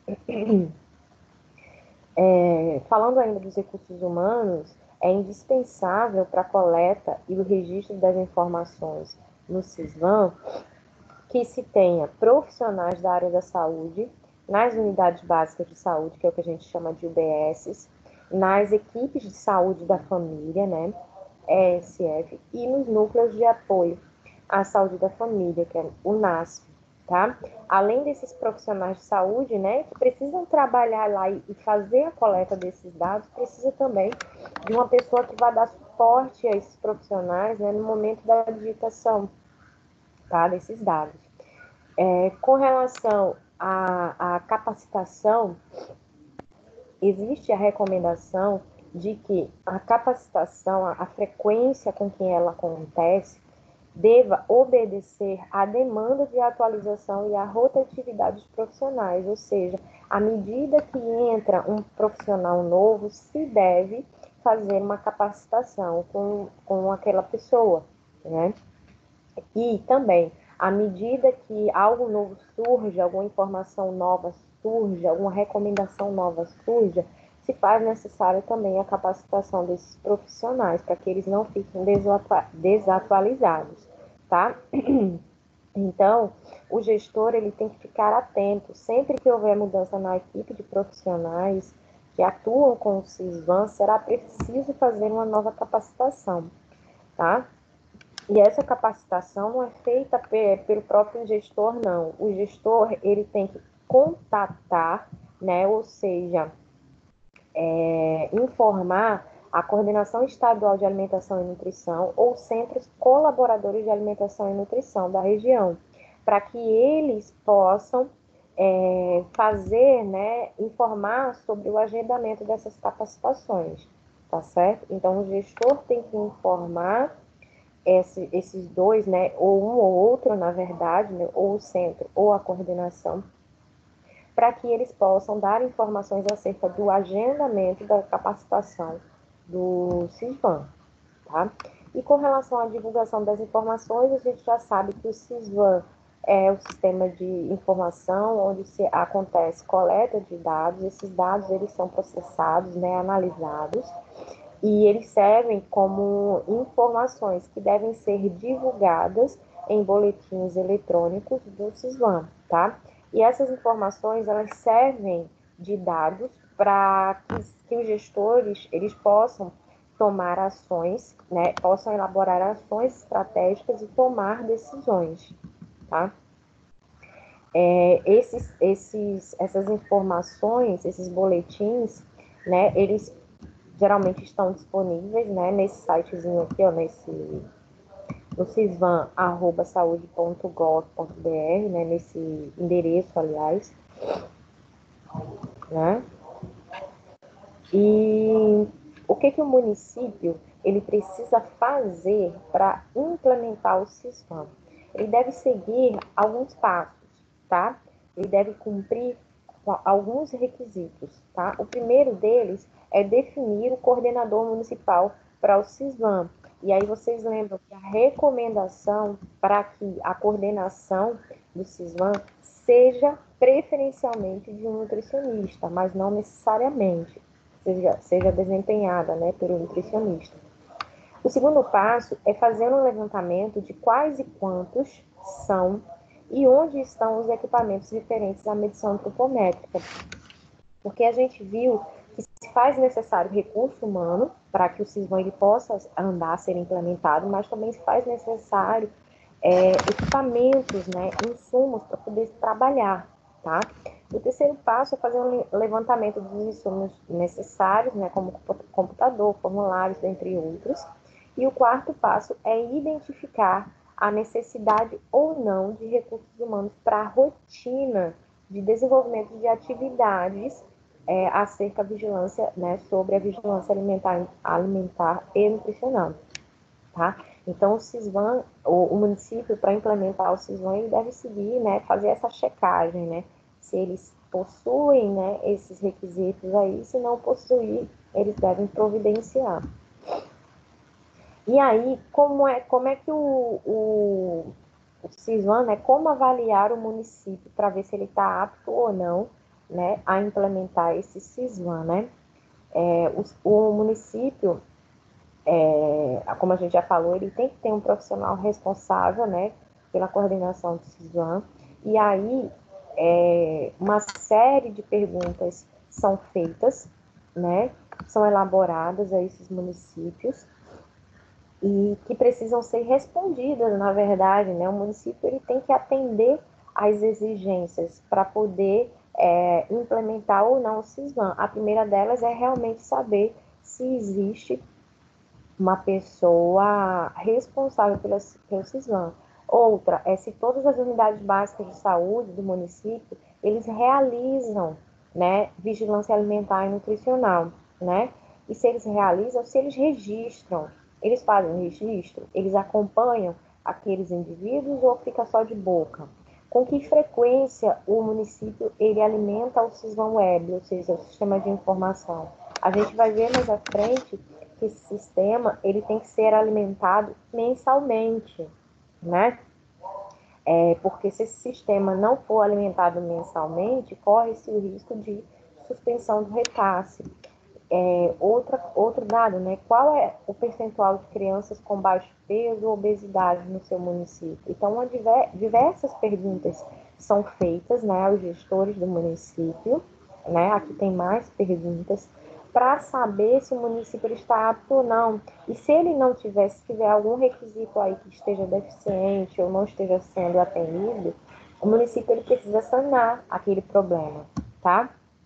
Falando ainda dos recursos humanos, é indispensável para a coleta e o registro das informações no SISVAN que se tenha profissionais da área da saúde nas unidades básicas de saúde, que é o que a gente chama de UBSs, nas equipes de saúde da família, né, ESF, e nos núcleos de apoio à saúde da família, que é o NASF, tá? Além desses profissionais de saúde, né, que precisam trabalhar lá e fazer a coleta desses dados, precisa também de uma pessoa que vai dar suporte a esses profissionais, né, no momento da digitação, tá, desses dados. Com relação à capacitação, existe a recomendação de que a capacitação, a frequência com que ela acontece, deva obedecer à demanda de atualização e à rotatividade dos profissionais, ou seja, à medida que entra um profissional novo, se deve fazer uma capacitação com aquela pessoa, né? E também, à medida que algo novo surge, alguma informação nova surge, alguma recomendação nova surge, se faz necessário também a capacitação desses profissionais, para que eles não fiquem desatualizados, tá? Então, o gestor ele tem que ficar atento, sempre que houver mudança na equipe de profissionais que atuam com o SISVAN, será preciso fazer uma nova capacitação, tá? E essa capacitação não é feita pelo próprio gestor, não. O gestor, ele tem que contatar, né, ou seja, informar a Coordenação Estadual de Alimentação e Nutrição ou centros colaboradores de alimentação e nutrição da região, para que eles possam fazer, né, informar sobre o agendamento dessas capacitações, tá certo? Então, o gestor tem que informar esses dois, né, ou um ou outro, na verdade, né, ou o centro ou a coordenação, para que eles possam dar informações acerca do agendamento da capacitação do CISVAN, tá? E com relação à divulgação das informações, a gente já sabe que o CISVAN é o sistema de informação onde acontece coleta de dados. Esses dados eles são processados, né, analisados, e eles servem como informações que devem ser divulgadas em boletins eletrônicos do CISVAN, tá? E essas informações, elas servem de dados para que os gestores, eles possam tomar ações, né, possam elaborar ações estratégicas e tomar decisões, tá? Essas informações, esses boletins, né, eles geralmente estão disponíveis, né, nesse sitezinho aqui, ó, no cisvan@saude.gov.br, né, nesse endereço, aliás, né? E o que o município ele precisa fazer para implementar o CISVAN? Ele deve seguir alguns passos, tá? Ele deve cumprir alguns requisitos, tá? O primeiro deles é definir o coordenador municipal para o CISVAN. E aí vocês lembram que a recomendação para que a coordenação do CISVAN seja preferencialmente de um nutricionista, mas não necessariamente seja desempenhada, né, pelo nutricionista. O segundo passo é fazer um levantamento de quais e quantos são e onde estão os equipamentos referentes à medição antropométrica, porque a gente viu que se faz necessário recurso humano para que o CISVAN ele possa andar, ser implementado, mas também se faz necessário equipamentos, né, insumos para poder trabalhar, tá? O terceiro passo é fazer um levantamento dos insumos necessários, né, como computador, formulários, dentre outros. E o quarto passo é identificar a necessidade ou não de recursos humanos para a rotina de desenvolvimento de atividades acerca da vigilância, né, sobre a vigilância alimentar e nutricional, tá? Então, o CISVAN, o município, para implementar o CISVAN, ele deve seguir, né, fazer essa checagem, né, se eles possuem, né, esses requisitos aí, se não possuir, eles devem providenciar. E aí, como é que o CISVAN, né, como avaliar o município para ver se ele está apto ou não, né, a implementar esse CISVAN, né? O município, como a gente já falou, ele tem que ter um profissional responsável, né, pela coordenação do CISVAN, e aí uma série de perguntas são feitas, né, são elaboradas a esses municípios, e que precisam ser respondidas, na verdade, né? O município ele tem que atender às exigências para poder implementar ou não o CISVAN. A primeira delas é realmente saber se existe uma pessoa responsável pelo CISVAN. Outra é se todas as unidades básicas de saúde do município, eles realizam, né, vigilância alimentar e nutricional, né? E se eles realizam, se eles registram, eles fazem registro, eles acompanham aqueles indivíduos ou fica só de boca? Com que frequência o município ele alimenta o CISVAN Web, ou seja, o sistema de informação? A gente vai ver mais à frente que esse sistema ele tem que ser alimentado mensalmente, né? Porque se esse sistema não for alimentado mensalmente, corre-se o risco de suspensão do repasse. Outro dado, né? Qual é o percentual de crianças com baixo peso ou obesidade no seu município? Então, diversas perguntas são feitas, né, aos gestores do município, né? Aqui tem mais perguntas para saber se o município está apto ou não. E se ele não tiver, se tiver algum requisito aí que esteja deficiente ou não esteja sendo atendido, o município ele precisa sanar aquele problema, tá?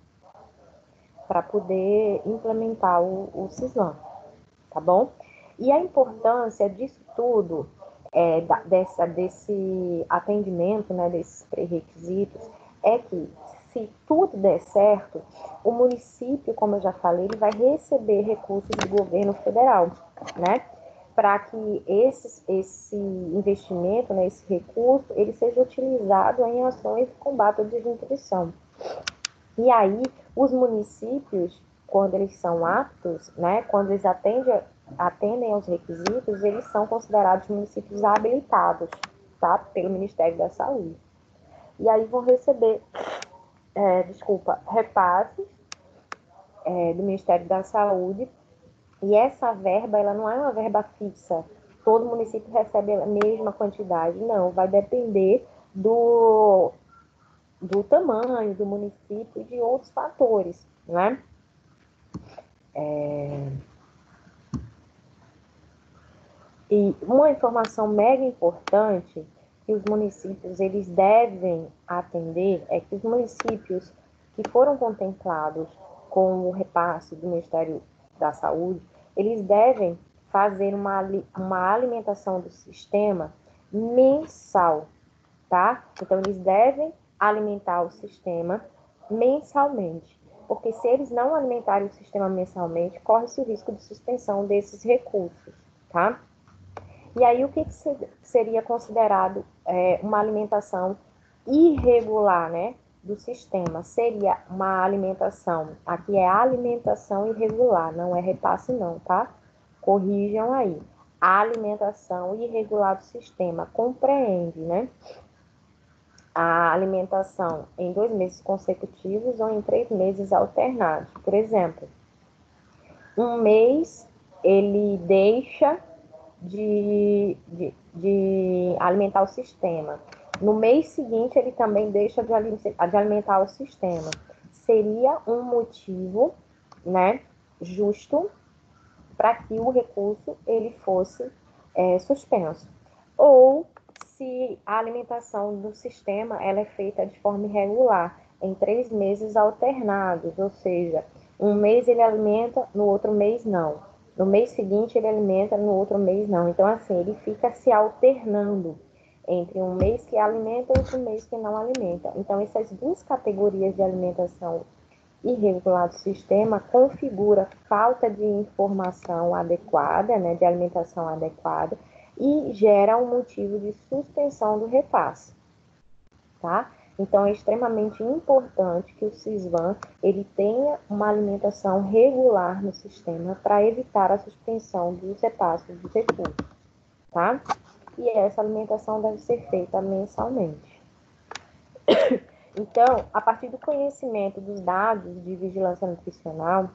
Para poder implementar o CISVAN, tá bom? E a importância disso tudo, desse atendimento, né, desses pré-requisitos, é que, se tudo der certo, o município, como eu já falei, ele vai receber recursos do governo federal, né? Para que esse investimento, né, esse recurso, ele seja utilizado em ações de combate à desnutrição. E aí, os municípios, quando eles são aptos, né, quando eles atendem aos requisitos, eles são considerados municípios habilitados, tá, pelo Ministério da Saúde. E aí vão receber, repasses do Ministério da Saúde. E essa verba, ela não é uma verba fixa. Todo município recebe a mesma quantidade. Não, vai depender do tamanho do município e de outros fatores, né? E uma informação mega importante que os municípios eles devem atender é que os municípios que foram contemplados com o repasse do Ministério da Saúde, eles devem fazer uma alimentação do sistema mensal, tá? Então, eles devem alimentar o sistema mensalmente, porque se eles não alimentarem o sistema mensalmente, corre-se o risco de suspensão desses recursos, tá? E aí, o que seria considerado uma alimentação irregular, né, do sistema? Seria uma alimentação, aqui é alimentação irregular, não é repasse não, tá? Corrijam aí. A alimentação irregular do sistema compreende, né, a alimentação em 2 meses consecutivos ou em 3 meses alternados. Por exemplo, um mês ele deixa de alimentar o sistema. No mês seguinte, ele também deixa de alimentar o sistema. Seria um motivo, né, justo para que o recurso ele fosse suspenso. Ou se a alimentação do sistema ela é feita de forma irregular, em 3 meses alternados, ou seja, um mês ele alimenta, no outro mês não. No mês seguinte ele alimenta, no outro mês não. Então, assim, ele fica se alternando entre um mês que alimenta e outro mês que não alimenta. Então, essas 2 categorias de alimentação irregular do sistema configura falta de informação adequada, né, de alimentação adequada, e gera um motivo de suspensão do repasse, tá? Então, é extremamente importante que o SISVAN ele tenha uma alimentação regular no sistema para evitar a suspensão dos repasses dos recursos, tá? E essa alimentação deve ser feita mensalmente. Então, a partir do conhecimento dos dados de vigilância nutricional,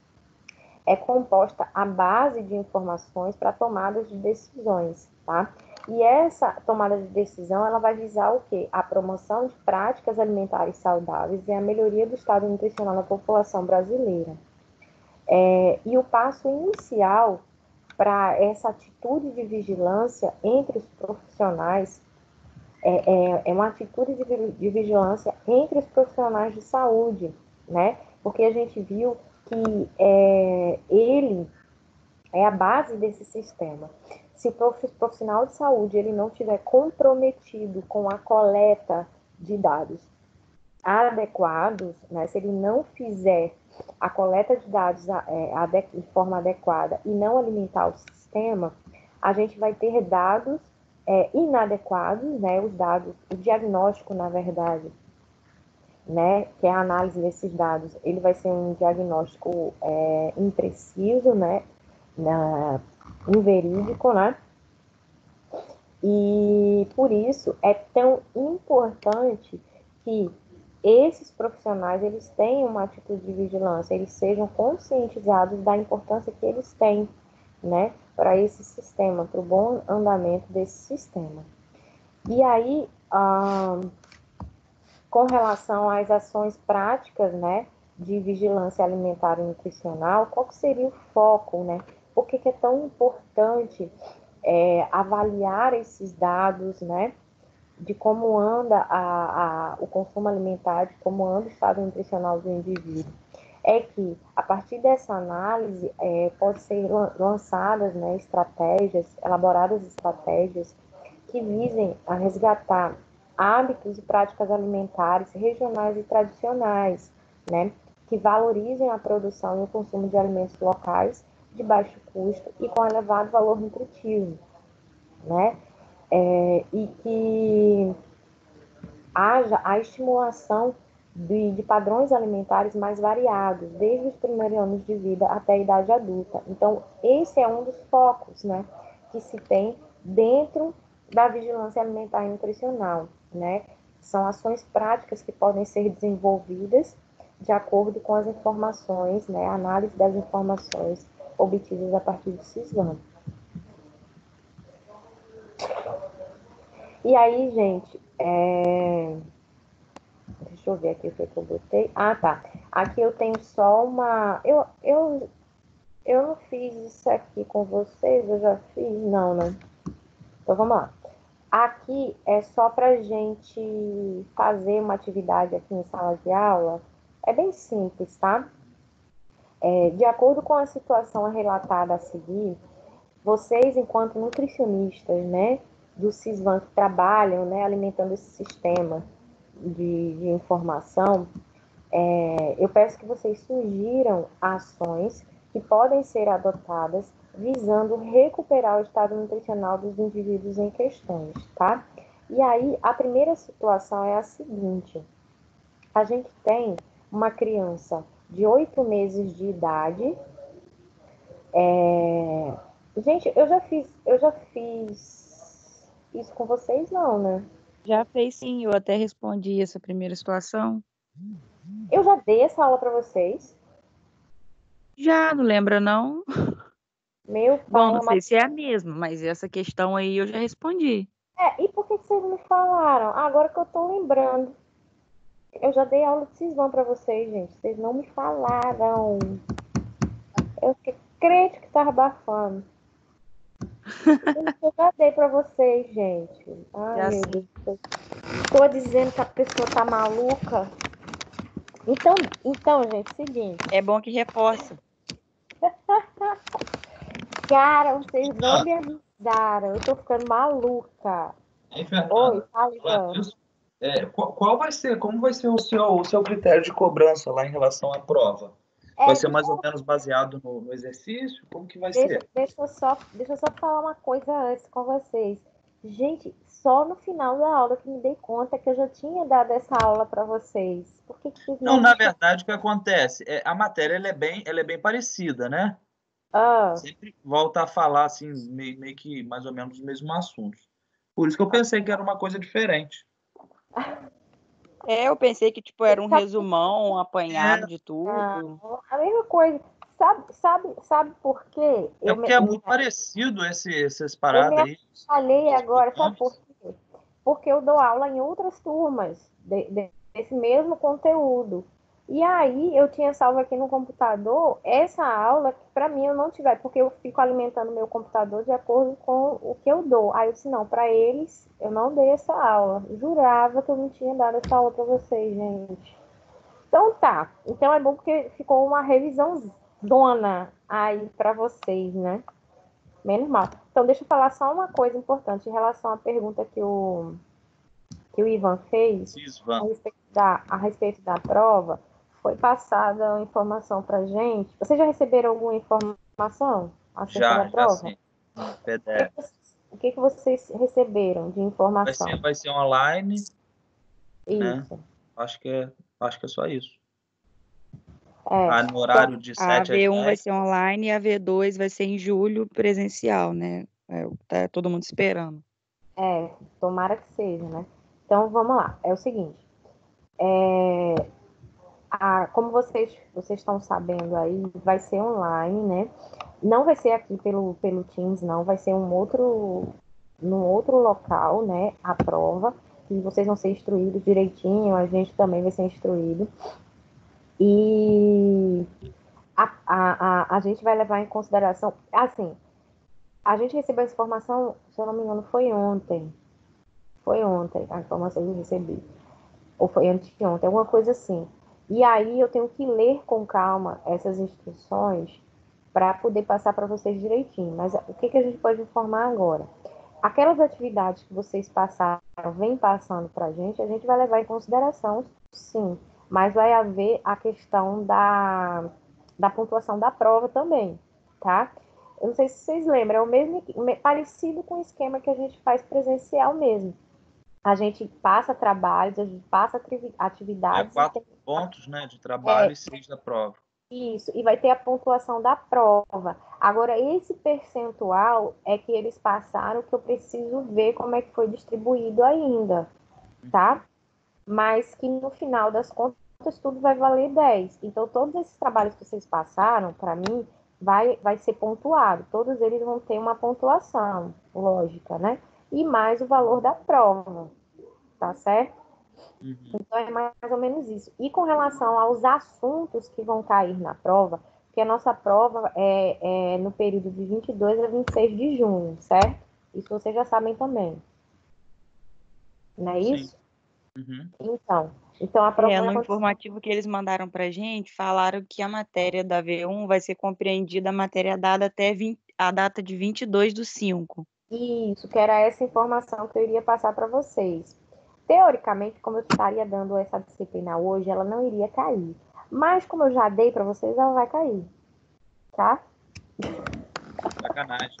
é composta a base de informações para tomadas de decisões, tá? E essa tomada de decisão, ela vai visar o quê? A promoção de práticas alimentares saudáveis e a melhoria do estado nutricional da população brasileira. E o passo inicial para essa atitude de vigilância entre os profissionais é uma atitude de vigilância entre os profissionais de saúde, né? Porque a gente viu que ele é a base desse sistema. Se o profissional de saúde ele não estiver comprometido com a coleta de dados adequados, né? Se ele não fizer a coleta de dados de forma adequada e não alimentar o sistema, a gente vai ter dados inadequados, né? Os dados, o diagnóstico, na verdade, né? Que é a análise desses dados, ele vai ser um diagnóstico impreciso, né? Inverídico, né? E por isso é tão importante que esses profissionais eles tenham uma atitude de vigilância, eles sejam conscientizados da importância que eles têm, né, para esse sistema, para o bom andamento desse sistema. E aí, com relação às ações práticas, né, de vigilância alimentar e nutricional, qual que seria o foco, né? Por que é tão importante avaliar esses dados, né, de como anda o consumo alimentar, de como anda o estado nutricional do indivíduo? É que, a partir dessa análise, pode ser lançadas, né, elaboradas estratégias que visem a resgatar hábitos e práticas alimentares regionais e tradicionais, né, que valorizem a produção e o consumo de alimentos locais de baixo custo e com elevado valor nutritivo, né, e que haja a estimulação de padrões alimentares mais variados, desde os primeiros anos de vida até a idade adulta. Então, esse é um dos focos, né, que se tem dentro da vigilância alimentar e nutricional, né? São ações práticas que podem ser desenvolvidas de acordo com as informações, né, a análise das informações obtidas a partir do CISVAM. E aí, gente, deixa eu ver aqui o que eu botei. Ah, tá. Aqui eu tenho só uma. Eu não fiz isso aqui com vocês, eu já fiz? Não, né? Então vamos lá. Aqui é só para gente fazer uma atividade aqui em sala de aula. É bem simples, tá? De acordo com a situação relatada a seguir, vocês, enquanto nutricionistas, né, do CISVAN que trabalham, né, alimentando esse sistema de informação, eu peço que vocês sugiram ações que podem ser adotadas visando recuperar o estado nutricional dos indivíduos em questões, tá? E aí, a primeira situação é a seguinte: a gente tem uma criança de 8 meses de idade. Gente, eu já fiz isso com vocês, não, né? Já fez sim, eu até respondi essa primeira situação. Eu já dei essa aula para vocês. Já, não lembra não? Meu pai, Bom, não sei se é a mesma, mas essa questão aí eu já respondi. E por que vocês não me falaram? Agora que eu tô lembrando. Eu já dei aula de cisvão para vocês, gente. Vocês não me falaram. Eu fiquei crente que tava abafando. Eu já dei para vocês, gente. Ai, Já meu sim. Deus. Tô dizendo que a pessoa tá maluca. Então, gente, seguinte. É bom que reforça. Cara, vocês não me avisaram. Eu tô ficando maluca. Hein, Fernanda? Oi, fala, Falando Ivan. nisso, como vai ser o seu critério de cobrança lá em relação à prova? Vai ser mais ou menos baseado no exercício? Como que vai ser? Deixa eu só falar uma coisa antes com vocês. Gente, só no final da aula que me dei conta que eu já tinha dado essa aula para vocês. Por que vocês Não, não na me verdade, o que acontece? A matéria ela é bem parecida, né? Ah, Sempre volta a falar assim, meio que mais ou menos os mesmos assuntos. Por isso que eu pensei que era uma coisa diferente. Eu pensei que tipo era um sabe, resumão, um apanhado de tudo. a mesma coisa. Sabe por quê? É porque é muito parecido essas Eu me paradas aí. falei agora, sabe por Nomes. quê? Porque eu dou aula em outras turmas desse mesmo conteúdo. E aí eu tinha salvo aqui no computador essa aula que para mim eu não tiver, porque eu fico alimentando meu computador de acordo com o que eu dou. Aí eu disse, não, para eles eu não dei essa aula. Jurava que eu não tinha dado essa aula para vocês, gente. Então tá. Então é bom porque ficou uma revisão dona aí para vocês, né? Menos mal. Então, deixa eu falar só uma coisa importante em relação à pergunta que o Ivan fez Cisvan. a respeito da prova. Foi passada a informação para gente. Vocês já receberam alguma informação acerca da Já prova? sim. PDF. O que vocês receberam de Vai informação? ser, vai ser online, né? Isso. Acho que é só isso. É. No horário de A 7 às V1 vai 10. ser online e a V2 vai ser em julho presencial, né? Tá todo mundo esperando. Tomara que seja, né? Então, vamos lá. É o seguinte. Como vocês estão sabendo aí, vai ser online, né? Não vai ser aqui pelo Teams, não. Vai ser num outro local, né? A prova. E vocês vão ser instruídos direitinho. A gente também vai ser instruído. E a gente vai levar em consideração... Assim, a gente recebeu essa informação, se eu não me engano, foi ontem. Foi ontem a informação que eu recebi. Ou foi antes de ontem, alguma coisa assim. E aí eu tenho que ler com calma essas instruções para poder passar para vocês direitinho. Mas o que a gente pode informar agora? aquelas atividades que vocês passaram, vem passando para a gente vai levar em consideração, sim, mas vai haver a questão da pontuação da prova também, tá? Eu não sei se vocês lembram, é o mesmo, parecido com o esquema que a gente faz presencial mesmo. A gente passa trabalhos, a gente passa atividades. 4 pontos, né, de trabalho e 6 da prova. Isso, e vai ter a pontuação da prova. Agora, esse percentual é que eles passaram, que eu preciso ver como é que foi distribuído ainda, tá? Mas que no final das contas tudo vai valer 10. Então, todos esses trabalhos que vocês passaram, para mim, vai ser pontuado. Todos eles vão ter uma pontuação, lógica, né? E mais o valor da prova, tá certo? Então, é mais ou menos isso. E com relação aos assuntos que vão cair na prova, porque a nossa prova é no período de 22 a 26 de junho, certo? Isso vocês já sabem também. Não é isso? Uhum. Então a prova no informativo que eles mandaram para a gente, falaram que a matéria da V1 vai ser compreendida a matéria dada até a data de 22/5. Isso, que era essa informação que eu iria passar para vocês. Teoricamente, como eu estaria dando essa disciplina hoje, ela não iria cair. Mas como eu já dei para vocês, ela vai cair. Tá? Sacanagem.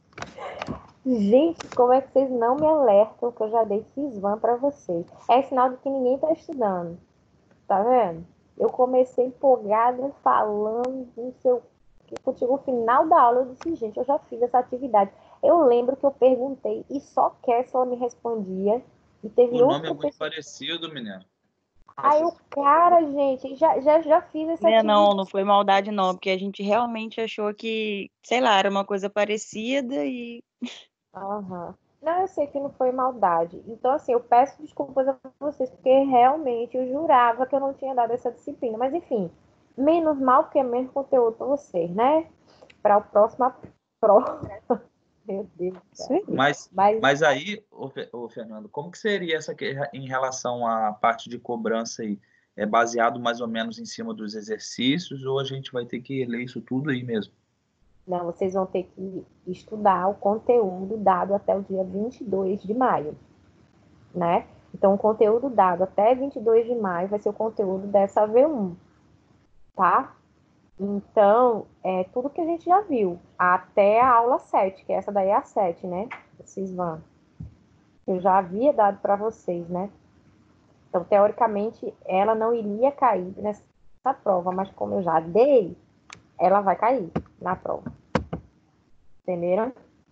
Gente, como é que vocês não me alertam que eu já dei Sisvan para vocês? É sinal de que ninguém está estudando. Tá vendo? Eu comecei empolgada, falando, não sei o que. Quando chegou o final da aula, eu disse, gente, eu já fiz essa atividade. Eu lembro que eu perguntei e só Kessela me respondia. E teve O outro nome é muito parecido, menino. Aí o cara, gente, já fiz essa atividade. Não foi maldade não, porque a gente realmente achou que, sei lá, era uma coisa parecida e... Uhum. Não, eu sei que não foi maldade. Então, assim, eu peço desculpas a vocês, porque realmente eu jurava que eu não tinha dado essa disciplina. Mas, enfim, menos mal que é menos conteúdo para vocês, né? Para a próxima prova. Meu Deus do céu. Mas aí, ô Fernando, como que seria essa em relação à parte de cobrança aí? É baseado mais ou menos em cima dos exercícios ou a gente vai ter que ler isso tudo aí mesmo? Não, vocês vão ter que estudar o conteúdo dado até o dia 22 de maio, né? Então, o conteúdo dado até 22 de maio vai ser o conteúdo dessa V1, tá? Então, é tudo que a gente já viu, até a aula 7, que essa daí é a 7, né? Vocês vão. Eu já havia dado para vocês, né? Então, teoricamente, ela não iria cair nessa prova, mas como eu já dei, ela vai cair na prova. Entenderam?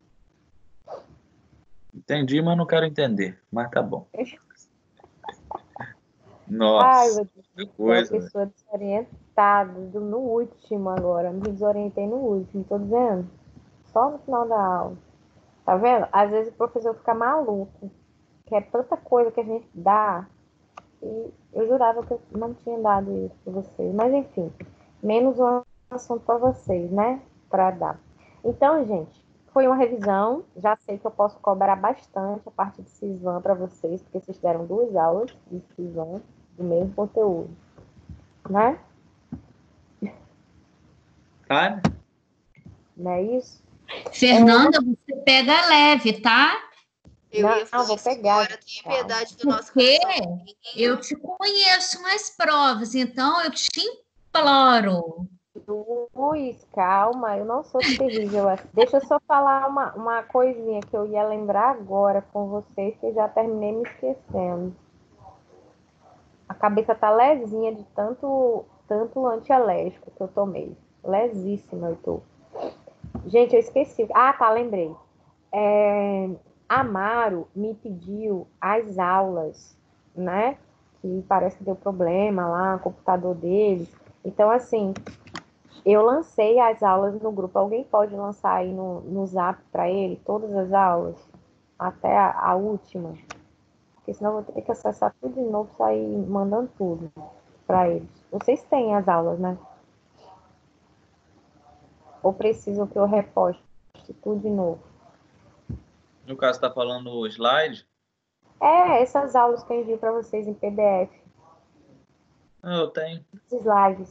Entendi, mas não quero entender. Mas tá bom. Ai, Nossa, meu Deus que do céu, coisa. pessoa desorientada, no último agora, me desorientei no último, tô dizendo, só no final da aula. Tá vendo? Às vezes o professor fica maluco, que é tanta coisa que a gente dá, e eu jurava que eu não tinha dado isso pra vocês, mas enfim, menos um assunto para vocês, né? Para dar. Então, gente, foi uma revisão, já sei que eu posso cobrar bastante a parte de Sisvan para vocês, porque vocês deram 2 aulas de Sisvan, do mesmo conteúdo, né? Tá? Não é isso? Fernanda, você pega leve, tá? Eu ia Não, falar vou isso pegar. agora, tem piedade do nosso Porque coração. eu te conheço nas provas, então eu te imploro. Luiz, calma, eu não sou terrível assim. Deixa eu só falar uma coisinha que eu ia lembrar agora com vocês, que eu já terminei me esquecendo. A cabeça tá lesinha de tanto antialérgico que eu tomei. Lesíssima eu tô. Gente, eu esqueci. Ah, tá, lembrei. Amaro me pediu as aulas, né? Que parece que deu problema lá no computador dele. Então, assim, eu lancei as aulas no grupo. Alguém pode lançar aí no Zap para ele todas as aulas? Até a última? Porque senão eu vou ter que acessar tudo de novo e sair mandando tudo para eles. Vocês têm as aulas, né? Ou precisam que eu reposte tudo de novo? No caso, está falando o slide? Essas aulas que eu envio para vocês em PDF. Eu tenho. Os slides.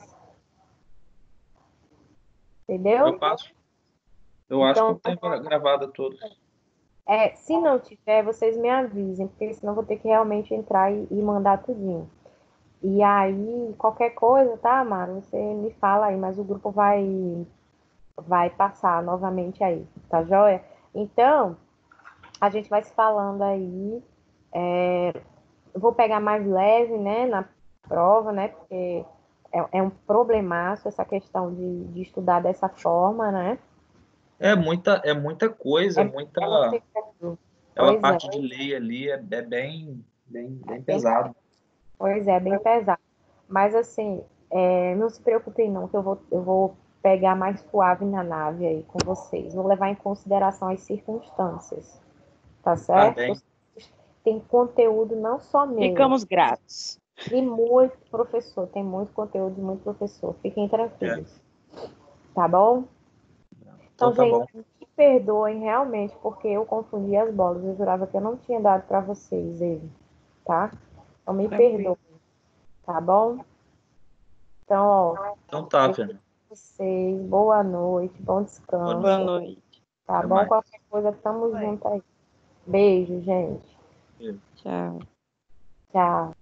Entendeu? Eu passo. Eu acho que eu Então, tenho gravado todos. Se não tiver, vocês me avisem, porque senão eu vou ter que realmente entrar e mandar tudinho. E aí, qualquer coisa, tá, Mara? Você me fala aí, mas o grupo vai passar novamente aí, tá joia? Então, a gente vai se falando aí. Eu vou pegar mais leve, né, na prova, né, porque é um problemaço essa questão de estudar dessa forma, né? É muita coisa, É muito desafiador. aquela Pois é, parte de lei ali é bem bem, pesado. pois é, bem pesado. Mas assim, não se preocupem não, que eu vou pegar mais suave na nave aí com vocês. Vou levar em consideração as circunstâncias, tá Tá certo? bem. Tem conteúdo não só meu, Ficamos gratos. de muito professor, tem muito conteúdo de muito professor. Fiquem É. tranquilos, tá bom? Então Então, tá gente, bom. me perdoem realmente, porque eu confundi as bolas. Eu jurava que eu não tinha dado para vocês ele, tá? Então, me Tranquilo. perdoem, tá bom? Então, ó, Então tá, beijo Fernando. pra vocês, boa noite, bom Boa Boa noite. descanso, noite. tá Até bom? mais. Qualquer coisa, tamo junto aí. Beijo, gente. Tchau. Tchau.